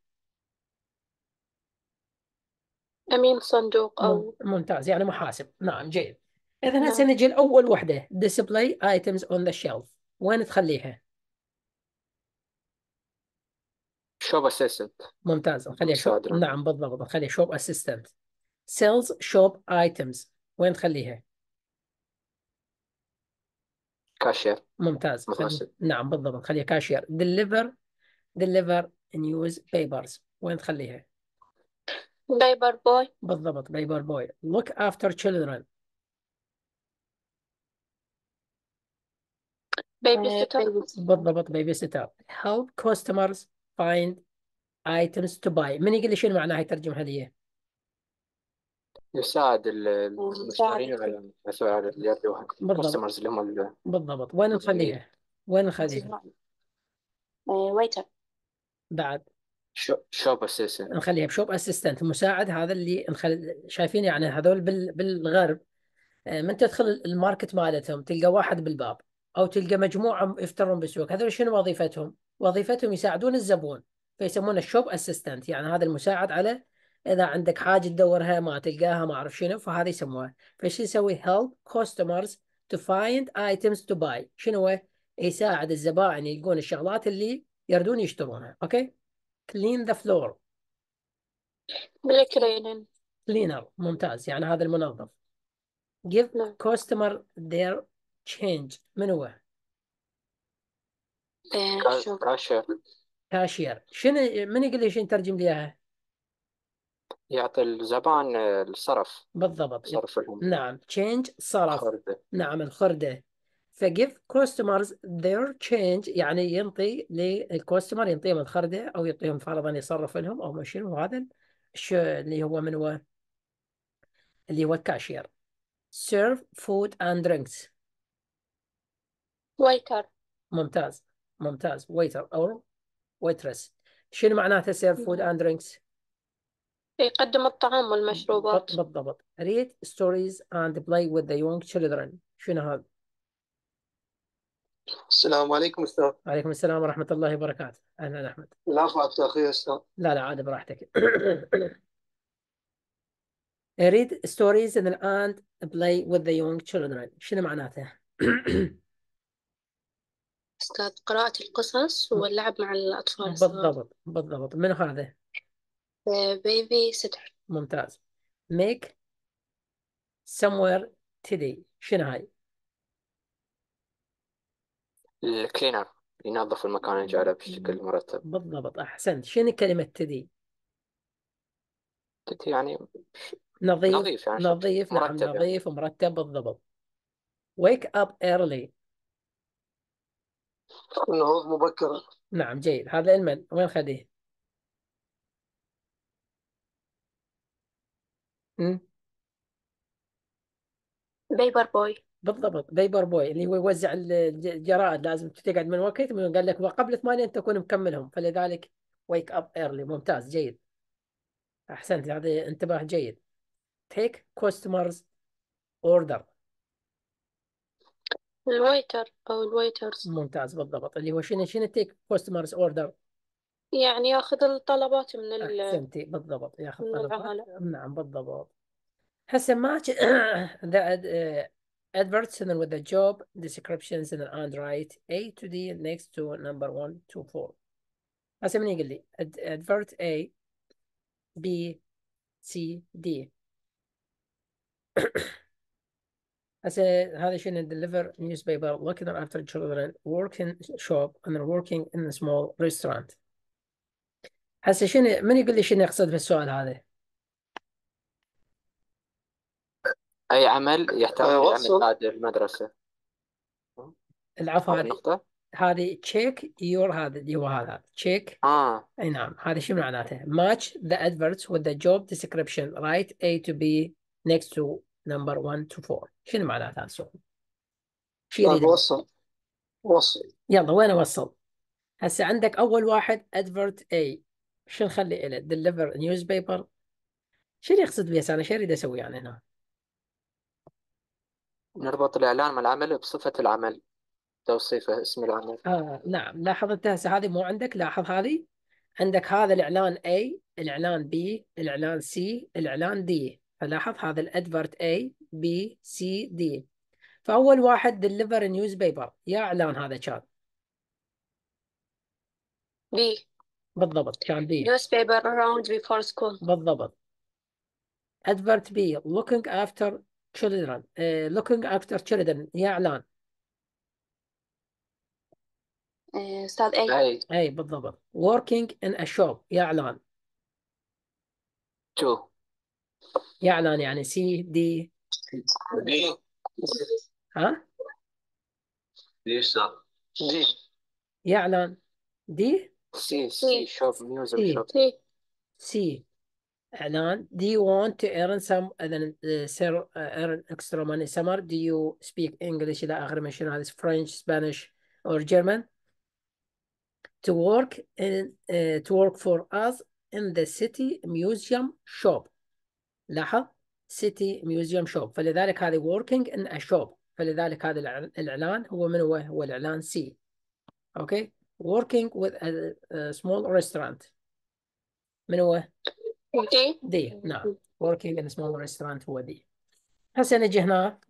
أمين صندوق أو ممتاز يعني محاسب. نعم جيد. اذا نعم. هسه نجي لاول وحده display items on the shelf، وين تخليها؟ شوب اسيستنت. ممتاز نخليها مساعد شوب. رقمي. نعم بالضبط نخليها شوب اسيستنت. سيلز شوب ايتمز وين تخليها؟ كاشير. ممتاز محاسب. نعم بالضبط خليها كاشير. ديليفر نيوز بيبرز وين تخليها؟ بيبر بوي. بالضبط بيبر بوي. look after children بيبي ستر. بالضبط بيبي ستر. help customers find items to buy. من يقول لي شنو معناها يترجمها لي؟ يساعد المشترين على اللي يردوها بالضبط كاستمرز اللي هم بالضبط. وين نخليها؟ وين نخليها؟ ويتر. بعد شوب اسيستنت. نخليها بشوب اسيستنت مساعد. هذا اللي شايفين يعني هذول بالغرب من تدخل الماركت مالتهم تلقى واحد بالباب او تلقى مجموعه يفترون بالسوق، هذول شنو وظيفتهم؟ وظيفتهم يساعدون الزبون، فيسمونه الشوب اسيستنت، يعني هذا المساعد على اذا عندك حاجه تدورها ما تلقاها ما اعرف شنو، فهذا يسموه. فايش يسوي؟ help customers to find items to buy. شنو هو؟ يساعد الزبائن يلقون الشغلات اللي يردون يشترونها. اوكي. clean the floor بالكلينن. cleaner ممتاز يعني هذا المنظف. give نعم. customer their change من هو؟ كاشير. كاشير. شنو من يقول لي شنو ترجم لي اياها؟ يعطي الزبائن الصرف. بالضبط صرف لهم. نعم change صرف. خردة. نعم الخردة. فgive customers their change يعني ينطي للكاستمر ينطيهم الخردة او يعطيهم فرضا يصرف لهم او شنو. هذا اللي هو من هو اللي هو الكاشير. serve food and drinks. waiter. ممتاز ممتاز. waiter أو waitress. شنو معناته serve food and drinks؟ يقدم الطعام والمشروبات. بالضبط. read stories and play with the young children. شنو هذا؟ السلام عليكم أستاذ. عليكم السلام ورحمة الله وبركاته. أهلا أحمد. العفو على التأخير أستاذ. لا عاد براحتك. read stories and play with the young children. شنو معناته؟ أستاذ قراءة القصص واللعب مع الأطفال الصغار. بالضبط. من هذا؟ بيبي ستر. ممتاز. make somewhere today. شنو هاي؟ الكلينر ينظف المكان ويجعله بشكل مرتب. بالضبط أحسنت. شنو كلمة today؟ يعني نظيف يعني نظيف. نعم مرتب نظيف ومرتب. بالضبط. wake up early. النهوض مبكرا. نعم جيد. هذا المن وين خليه؟ بيبر بوي. بالضبط. بيبر بوي اللي هو يوزع الجرائد. لازم تقعد من وقت، قال لك وقبل 8 أن تكون مكملهم، فلذلك wake up early. ممتاز جيد أحسنت. هذا انتباه جيد. take customers order. الويتر أو الويترز. ممتاز بالضبط. اللي هو شنو take customers order؟ يعني ياخذ الطلبات من أحسنتي بالضبط. ياخذ من طلبات. العملاء. نعم بالضبط. هسه match the adverts with the job descriptions and write A to D next to number 1 to 4. هسه من يقول لي advert A B C D. هسه هذا شنو؟ deliver newspaper, looking after children, work in shop and working in a small restaurant. هسه شنو؟ من يقول لي شنو يقصد بالسؤال هذا؟ أي عمل يحتاج يعمل بعد المدرسة. العفو. هذه النقطة. هذه check your. هذا اللي هو هذا check. اي نعم. هذا شو معناته؟ match the adverts with the job description, write A to B next to number 1 to 4. شنو معناته هذا السؤال؟ شو يريد؟ وصل. يلا وين اوصل؟ هسه عندك اول واحد advert A. شو نخلي له؟ deliver newspaper. شو يقصد بيه؟ انا شو اريد اسوي يعني هنا؟ نربط الإعلان مع العمل بصفة العمل، توصيفه اسم العمل. نعم. لاحظ انت هسه هذه مو عندك. لاحظ هذه عندك هذا الإعلان A، الإعلان B، الإعلان C، الإعلان D. فلاحظ هذا الأدفرت A B C D. فأول واحد deliver newspaper. يا إعلان هذا كان؟ B. بالضبط كان B. newspaper around before school. بالضبط. advert B looking after children. looking after children. يا إعلان؟ أستاذ A. أي بالضبط. working in a shop. يا إعلان؟ 2. يا إعلان يعني C D. دي. ها؟ دي أستاذ. دي. يا إعلان D. سي شوب ميوزك شوب. C إعلان. Do you want to earn some earn extra money summer? Do you speak English إلى آخر ما شنو هذا French, Spanish or German? To work for us in the city museum shop. لاحظ city museum shop. فلذلك هذه working in a shop. فلذلك هذا الإعلان هو من هو الإعلان C. أوكي. working with a small restaurant. من هو؟ دي. نعم. working in a small restaurant هو دي. هسه نجي هنا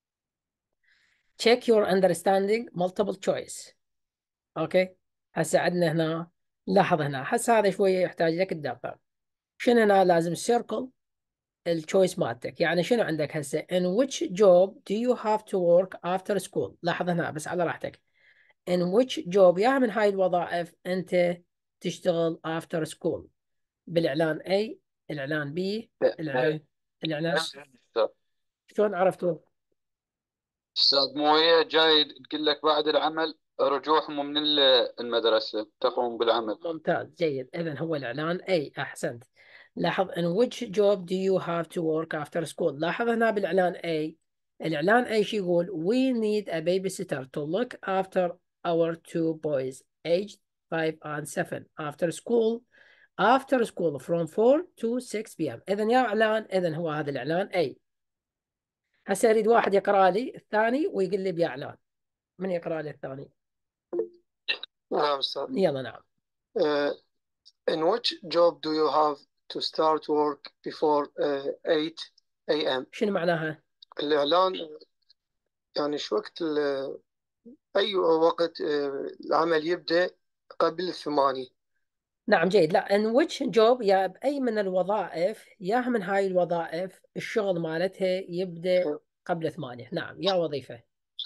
check your understanding multiple choice. اوكي. هسه عندنا هنا. لاحظ هنا هسه هذا شويه يحتاج لك الدقه. شنو هنا؟ لازم circle التشويس مالتك. يعني شنو عندك هسه in which job do you have to work after school. لاحظ هنا بس على راحتك. in which job يا من هاي الوظائف انت تشتغل after school. بالاعلان A، الاعلان B، الاعلان شلون عرفتوا؟ استاذ مو هي جاي تقول لك بعد العمل رجوعهم من المدرسه تقوم بالعمل. ممتاز جيد. اذا هو الاعلان A. احسنت. لاحظ in which job do you have to work after school. لاحظ هنا بالإعلان A. الإعلان A شو يقول we need a babysitter to look after our 2 boys aged 5 and 7 after school from 4 to 6 p.m. إذن يا إعلان، إذن هو هذا الإعلان A. هسه أريد واحد يقرأ لي الثاني ويقول لي بإعلان. من يقرأ لي الثاني؟ نعم أستاذ. يلا نعم. In which job do you have to start work before 8 a.m. شنو معناها؟ الإعلان يعني شو وقت أي وقت العمل يبدأ قبل 8. نعم جيد. لا in which job يا بأي من الوظائف، يا من هاي الوظائف الشغل مالتها يبدأ قبل 8. نعم يا وظيفة.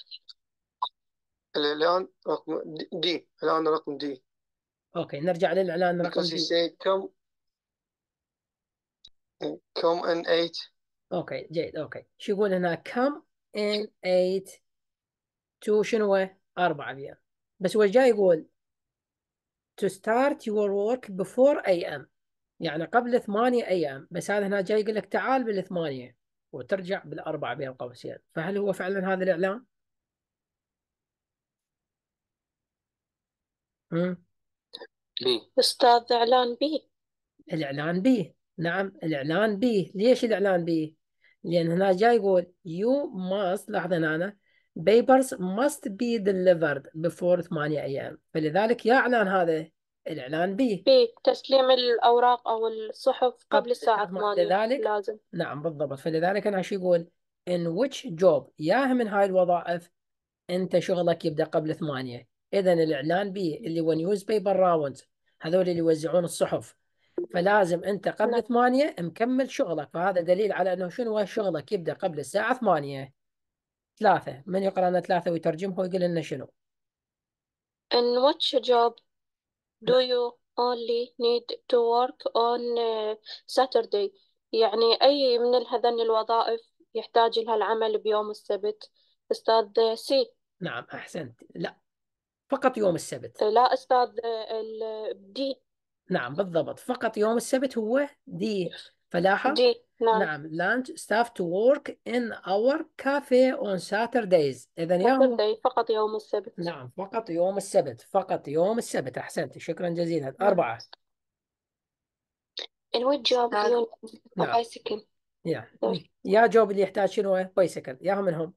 الإعلان رقم دي. الآن رقم دي. اوكي نرجع للإعلان رقم Because he دي. said come in 8. اوكي جيد. اوكي شو يقول هنا come in 8 to شنو هو 4 بيام. بس هو جاي يقول to start your work before AM، يعني قبل 8 AM. بس هذا هنا جاي يقول لك تعال بال8 وترجع بال4 بين قوسين. فهل هو فعلا هذا الإعلان؟ بي. أستاذ إعلان بي. الإعلان به. نعم الإعلان به. ليش الإعلان به؟ لأن هنا جاي يقول you must، لاحظ هنا papers must be delivered before 8 AM. فلذلك يا إعلان هذا الإعلان به. بي تسليم الأوراق أو الصحف قبل الساعة 8 لذلك لازم. نعم بالضبط. فلذلك أنا شو يقول in which job، ياه من هاي الوظائف أنت شغلك يبدأ قبل 8. إذن الإعلان به اللي هو نيوز بيبر راوندز، هذول اللي يوزعون الصحف. فلازم انت قبل 8 مكمل شغلك. فهذا دليل على انه شنو هو شغلك يبدا قبل الساعه 8. 3 من يقرا لنا 3 ويترجمه ويقول لنا شنو؟ In which job do you only need to work on Saturday؟ يعني أي من هذين الوظائف يحتاج لها العمل بيوم السبت؟ أستاذ سي. نعم احسنت. لا فقط يوم السبت. لا أستاذ دي. نعم بالضبط فقط يوم السبت هو دي. فلاحظ دي نعم. نعم lunch staff to work in our cafe on Saturdays. إذا يا هو فقط يوم السبت. نعم فقط يوم السبت. فقط يوم السبت. أحسنت شكرا جزيلا. 4. In which job do you need a نعم. bicycle؟ يا جوب اللي يحتاج شنو بايسكل. يا منهم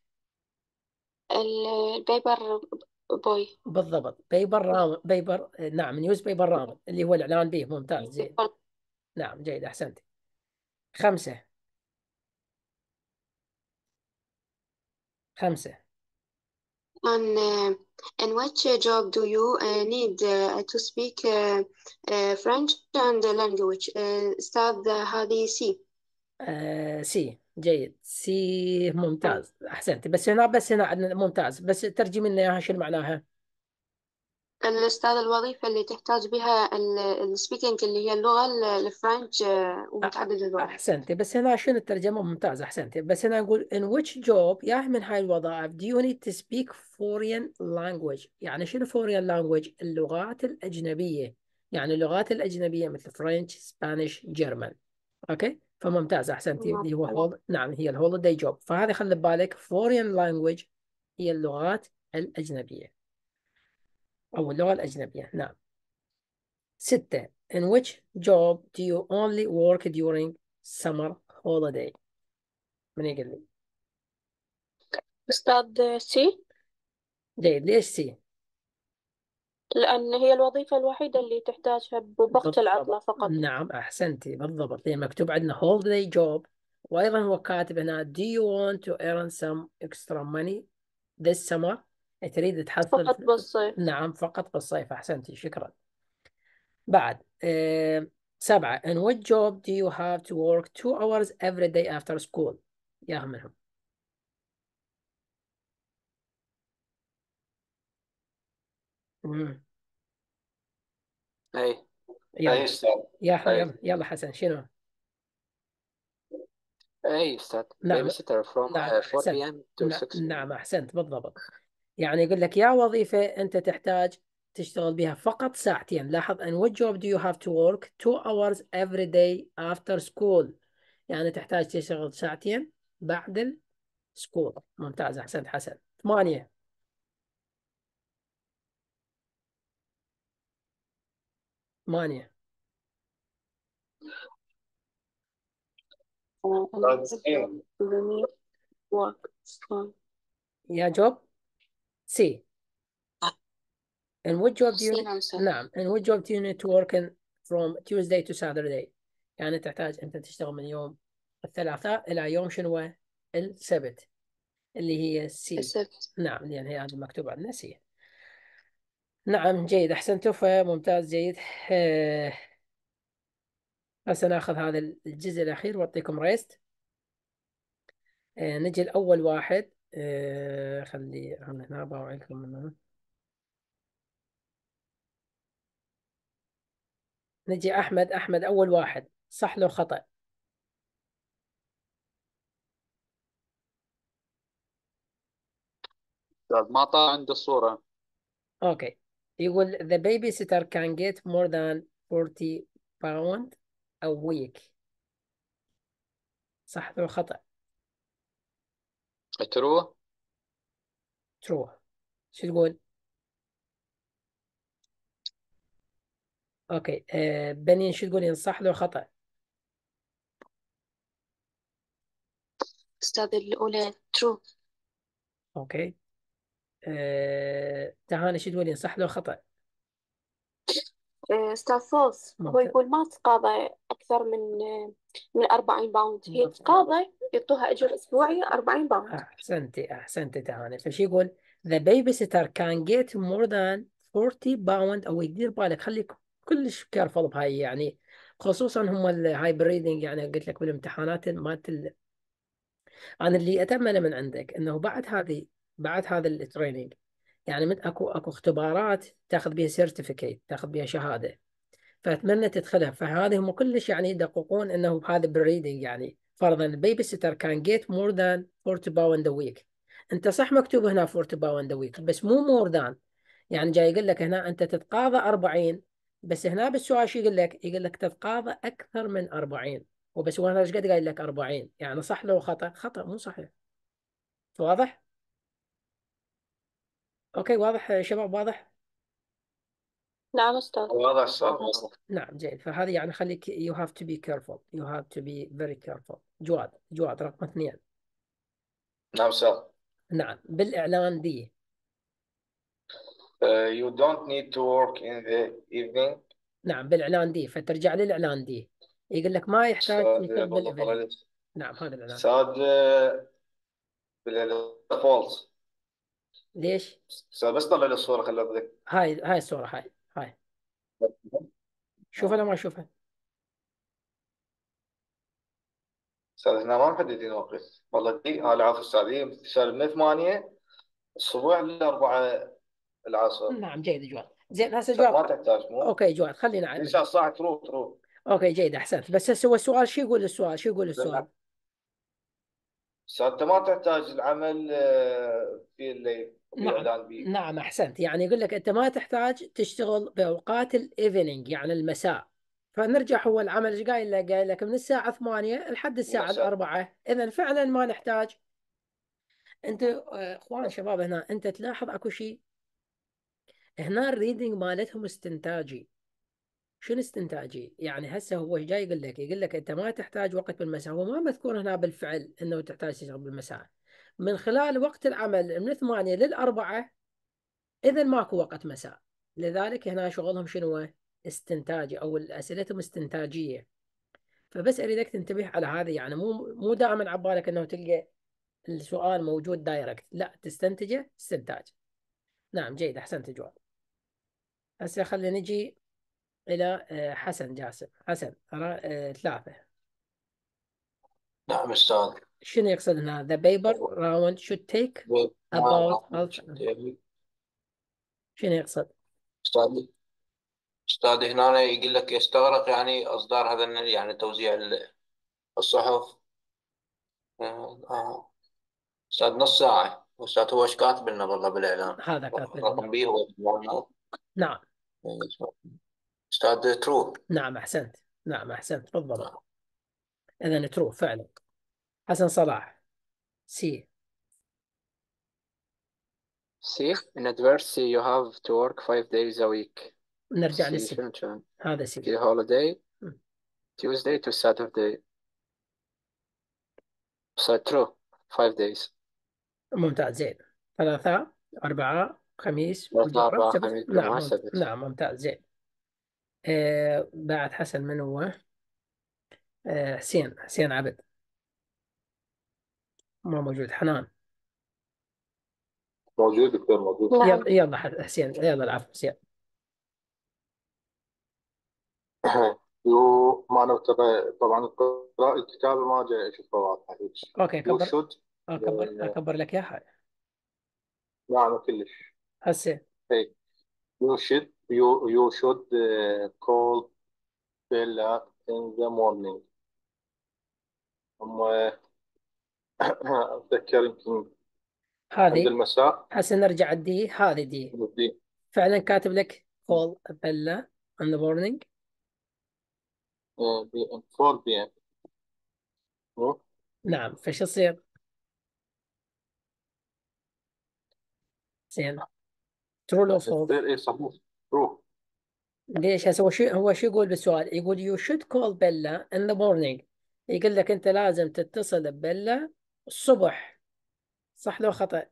البيبر بوي. بالضبط بيبر. نعم نيوز بيبر رامن اللي هو الإعلان به. ممتاز زين. نعم جيد أحسنت. 5. In which job do you need to speak French and language؟ أستاذ هذه سي. سي جيد. سي ممتاز أحسنت. بس هنا عندنا ممتاز. بس ترجم لنا إياها شنو معناها؟ الأستاذ الوظيفة اللي تحتاج بها السبيكينج اللي هي اللغة الفرنش ومتعدد اللغات. أحسنت. بس هنا شنو الترجمة؟ ممتاز أحسنت. بس هنا نقول in which job يا من هاي الوظائف do you need to speak foreign language. يعني شنو foreign language؟ اللغات الأجنبية. يعني اللغات الأجنبية مثل فرنش سبانيش جيرمان. أوكي فممتاز أحسنتي. اللي هو نعم هي الهوليداي جوب. فهذه خلي ببالك foreign language هي اللغات الأجنبية أو اللغة الأجنبية. نعم. 6. In which job do you only work during summer holiday؟ من يقول لي؟ أستاذ سي. جيد. ليش سي؟ لأن هي الوظيفة الوحيدة اللي تحتاجها بوقت العطلة فقط. نعم أحسنتي بالضبط. لأن مكتوب عندنا holiday job. وأيضا هو كاتب هنا do you want to earn some extra money this summer؟ تريد تحصل فقط بالصيف. نعم فقط بالصيف. أحسنتي شكرا. بعد 7. In what job do you have to work 2 hours every day after school؟ يا منهم. أي. يلا أستاذ. يلا حسن شنو؟ أي أستاذ. نعم. babysitter from نعم 4 p.m. to 6 p.m. نعم أحسنت بالضبط. يعني يقول لك يا وظيفة أنت تحتاج تشتغل بها فقط ساعتين. لاحظ ان what job do you have to work 2 hours every day after school، يعني تحتاج تشتغل ساعتين بعد السكول. ممتاز، احسنت حسن. 8. يا جوب سي. And what job do you سي، نعم أستاذ. نعم and what job do you need to work in from Tuesday to Saturday؟ يعني تحتاج أنت تشتغل من يوم الثلاثاء إلى يوم شنو هو؟ السبت، اللي هي سي. السبت. نعم، لأن هي هذه مكتوبة عندنا سي. نعم جيد، أحسنتوا، فممتاز جيد. هسه ناخذ هذا الجزء الأخير وأعطيكم ريست. نجي الأول واحد. خلي هنا بوعيكم منه. نجي أحمد أول واحد، صح لو خطأ؟ ما طلع عند الصورة. أوكي. يقول the babysitter can get more than 40 pound a week. صح لو خطأ؟ ترو. true. شو تقول؟ أوكي. بنين شو تقولين، صح لو خطأ؟ أستاذ الأولى ترو. أوكي. تهاني شو تقولين، صح لو خطأ؟ أستاذ فوز، هو ممتاز. يقول ما تقاضى أكثر من 40 باوند، هي تقاضى يعطوها أجر أسبوعي 40 باوند. أحسنتي تهاني. فشي يقول the babysitter can get more than 40 pound a week. دير بالك، خليك كلش كيرفل بهاي، يعني خصوصا هم الهاي بريدنج. يعني قلت لك بالامتحانات مالت انا اللي اتمنى من عندك انه بعد هذا التريننج، يعني من اكو اختبارات تاخذ بها سيرتيفيكيت، تاخذ بها شهاده، فاتمنى تدخلها. فهذه هم كلش يعني يدققون انه هذا بالريدنج. يعني فرضا البيبي سيتر كان جيت مور ذان 40 باوند ا ويك. انت صح مكتوب هنا 40 باوند ا ويك، بس مو مور ذان. يعني جاي يقول لك هنا انت تتقاضى 40، بس هنا بالسؤال شو يقول لك؟ يقول لك تتقاضى اكثر من 40. وبس هو انا ايش قد قايل لك 40؟ يعني صح لو خطأ؟ خطأ، مو صحيح. واضح؟ اوكي، واضح يا شباب؟ واضح؟ نعم أستاذ. واضح صح؟ نعم جيد. فهذه يعني خليك you have to be careful, you have to be very careful. جواد رقم 2. نعم صح. نعم بالإعلان دي. You don't need to work in the evening. نعم بالإعلان دي، فترجع للإعلان دي، يقول لك ما يحتاج أستاذ تشتغل والله بالإيفنينج. نعم هذا الإعلان. أستاذ فولس. ليش؟ أستاذ بس طلع لي الصورة خلي أضيق. هاي الصورة، هاي شوفها ولا ما أشوفها؟ أستاذ هنا ما محددين وقت والله. دي هاي العافية أستاذ، هي تسال من 8 الصبح ل 4 العصر. نعم جيد جواد. زين هسه أستاذ ما جواد. تحتاج مو. أوكي جواد، خلينا دي نعلم. ساعة ترو. أوكي جيد، أحسنت. بس هسه هو السؤال شو يقول؟ شو يقول السؤال؟ أستاذ أنت ما تحتاج العمل في الليل في نعم إعلان بيه. نعم أحسنت. يعني يقول لك أنت ما تحتاج تشتغل بأوقات الإيفنينج، يعني المساء. فنرجع، هو العمل ايش قايل لك؟ قايل لك من الساعة 8 لحد الساعة 4. إذا فعلا ما نحتاج. أنت إخوان شباب، هنا أنت تلاحظ أكو شيء هنا، الريدنج مالتهم استنتاجي. شنو استنتاجي؟ يعني هسه هو ايش جاي يقول لك؟ يقول لك أنت ما تحتاج وقت بالمساء. هو ما مذكور هنا بالفعل أنه تحتاج تشتغل بالمساء. من خلال وقت العمل من 8 ل4، إذا ماكو وقت مساء. لذلك هنا شغلهم شنو؟ استنتاجي، أو أسئلتهم استنتاجية. فبس أريدك تنتبه على هذه، يعني مو دائما عبالك أنه تلقى السؤال موجود دايركت، لا، تستنتجه استنتاج. نعم جيد، أحسنت جواب. هسه خلينا نجي إلى حسن جاسم. حسن 3. نعم أستاذ. شنو يقصد هنا؟ the paper round should take about half. شنو يقصد؟ أستاذ هنا يقول لك يستغرق يعني إصدار هذا يعني توزيع الصحف. أستاذ نص ساعة. أستاذ هو إيش كاتب لنا والله بالإعلان؟ هذا كاتب رقم بي هو نعم. أستاذ ترو. نعم أحسنت. نعم أحسنت بالضبط. إذن ترو فعلا. حسن صلاح. سي. See, in adversity you have to work 5 days a week. نرجع See للسي. شنو كان؟ هذا سي. في holiday مم. Tuesday to Saturday. So true 5 days. ممتاز زين. ثلاثاء، أربعاء، خميس، ثلاثة وجمعة، أربعة سبت. خميس نعم جمعة سبت. نعم ممتاز زين. بعد حسن من هو؟ حسين عبد ما موجود. حنان موجود دكتور موجود. نعم. يلا حسين، يلا العفو حسين. ما طبعا قراءة الكتابة ما جاي أشوفها واضحة هيك. اوكي يو أكبر شود. أكبر لك إياها نعم كلش. هسه. هي you should call Bella in the morning. هم أتذكر يمكن عند هذه المساء. هسه نرجع الدي. هذه دي بدي فعلا كاتب لك call Bella in the morning. 4 p.m. مو؟ نعم فش يصير؟ زين true or false؟ إيه صحيح. روح. ليش هسه هو شو يقول بالسؤال؟ يقول you should call Bella in the morning. يقول لك أنت لازم تتصل ببيلا الصبح. صح لو خطأ؟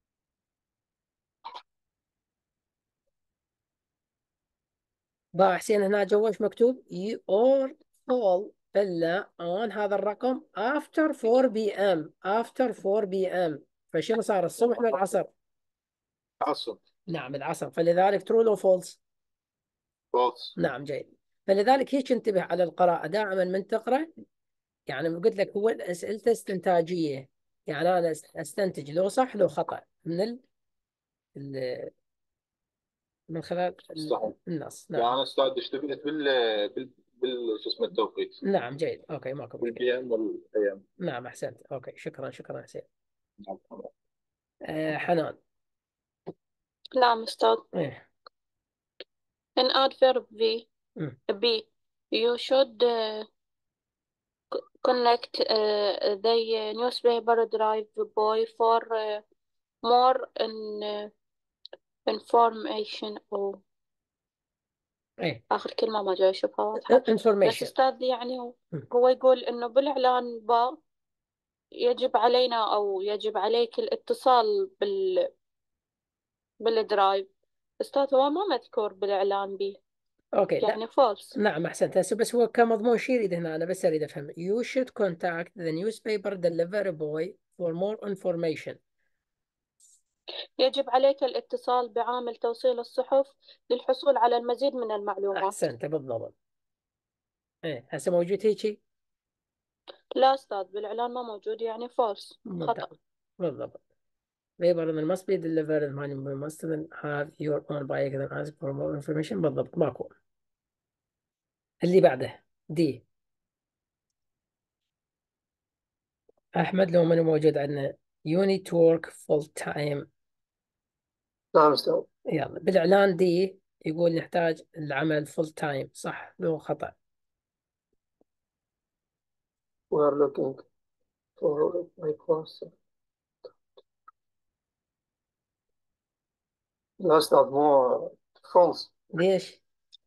بقى حسين هنا جوا ايش مكتوب؟ you or call Bella on هذا الرقم after 4 p.m. after 4 p.m. فشنو صار الصبح ولا العصر؟ عصر. نعم العصر. فلذلك true or false؟ false. نعم جيد. فلذلك هيك انتبه على القراءة دائما من تقرأ. يعني قلت لك هو أسئلته استنتاجية. يعني أنا أستنتج لو صح لو خطأ ال من خلال صحيح. النص. نعم يعني أستاذ اشتغلت شو اسمه التوقيت. نعم جيد. أوكي ماكو مشكلة. بالبي ام والاي ام. نعم أحسنت. أوكي شكرا حسين. نعم. حنان. نعم أستاذ. إيه. in adverb مم. B you should connect the newspaper drive boy for more information أو إيه آخر كلمة ما جاي أشوفها واضحة. بس information. أستاذ يعني مم. هو يقول إنه بالإعلان يجب علينا أو يجب عليك الاتصال بالدرايف. أستاذ هو ما مذكور بالإعلان به أوكي لا. يعني false. نعم أحسنت. هسه بس هو كمضمون شيء يريد هنا. أنا بس أريد أفهم you should contact the newspaper delivery boy for more information. يجب عليك الاتصال بعامل توصيل الصحف للحصول على المزيد من المعلومات. أحسنت بالضبط. إيه هسه موجود هيك. لا أستاذ بالإعلان ما موجود يعني false. خطأ. بالضبط. paper that must be delivered and you must then have your own bike and ask for more information. بالضبط ماكو. اللي بعده دي. أحمد لو من موجود عندنا you need to work full time. نعم أستاذ. يلا بالإعلان دي يقول نحتاج العمل full time. صح لو خطأ؟ We are looking for my course. لا أستاذ مو false. ليش؟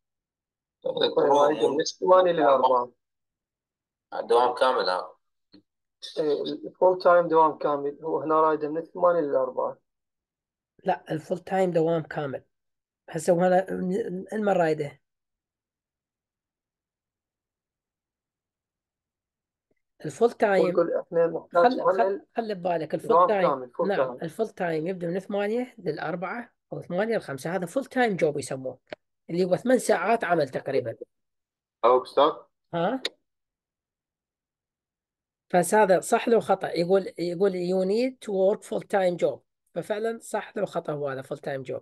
من 8 ل 4. دوام كامل ها. فول تايم دوام كامل. هو هنا رايده من 8 ل 4. لا الفول تايم دوام كامل. هسه هنا المرايده الفول تايم. ونقول احنا نحتاج خلي ببالك الفول دوام تايم. كامل. فول نعم تايم. الفول تايم يبدأ من 8 ل4 أو 8 ل5. هذا فول تايم جوب يسموه اللي هو 8 ساعات عمل تقريبا. أو أستاذ. ها فهذا صح لو خطأ؟ يقول you need to work full time job. ففعلا صح لو خطأ هو هذا full time job.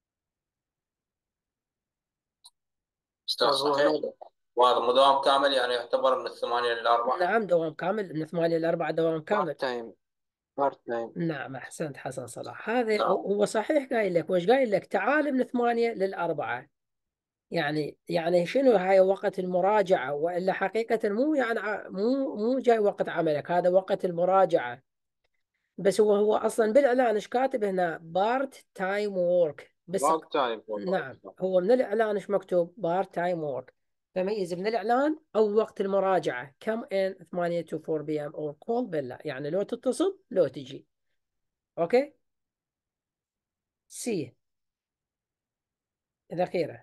أستاذ صحيح. وهذا مو دوام كامل يعني يعتبر من 8 ل 4. نعم دوام كامل من 8 ل4 دوام كامل. part time بارت تايم. نعم أحسنت حسن صلاح. هذا هو صحيح قايل لك، وش قايل لك؟ تعال من 8 لل4. يعني شنو هاي وقت المراجعة، وإلا حقيقة مو يعني مو جاي وقت عملك، هذا وقت المراجعة. بس هو أصلا بالإعلان إيش كاتب هنا؟ بارت تايم وورك بس. بارت تايم. نعم هو من الإعلان إيش مكتوب؟ بارت تايم وورك. فميز من الإعلان أو وقت المراجعة كم إن 8 to 4 PM أو كول بالله، يعني لو تتصل لو تجي. أوكي. سي الأخيرة.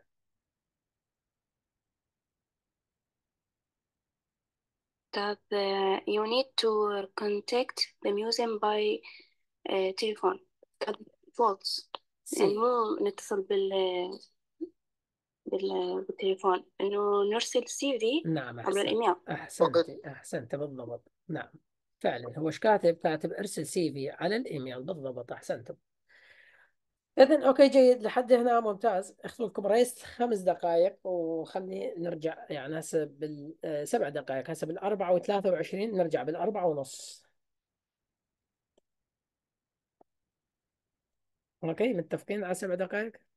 that you need to contact the museum by telephone. false. يعني سي مو نتصل بالتليفون، إنه نرسل CV نعم عبر أحسنت الإيميل. أحسنت بالضبط. نعم فعلا هو ايش كاتب ارسل CV على الإيميل بالضبط. أحسنتم. إذن أوكي جيد لحد هنا ممتاز. أخذ لكم ريست 5 دقائق وخلني نرجع، يعني هسه بال7 دقائق، هسه بال4:23 نرجع بال4:30. أوكي متفقين على 7 دقائق؟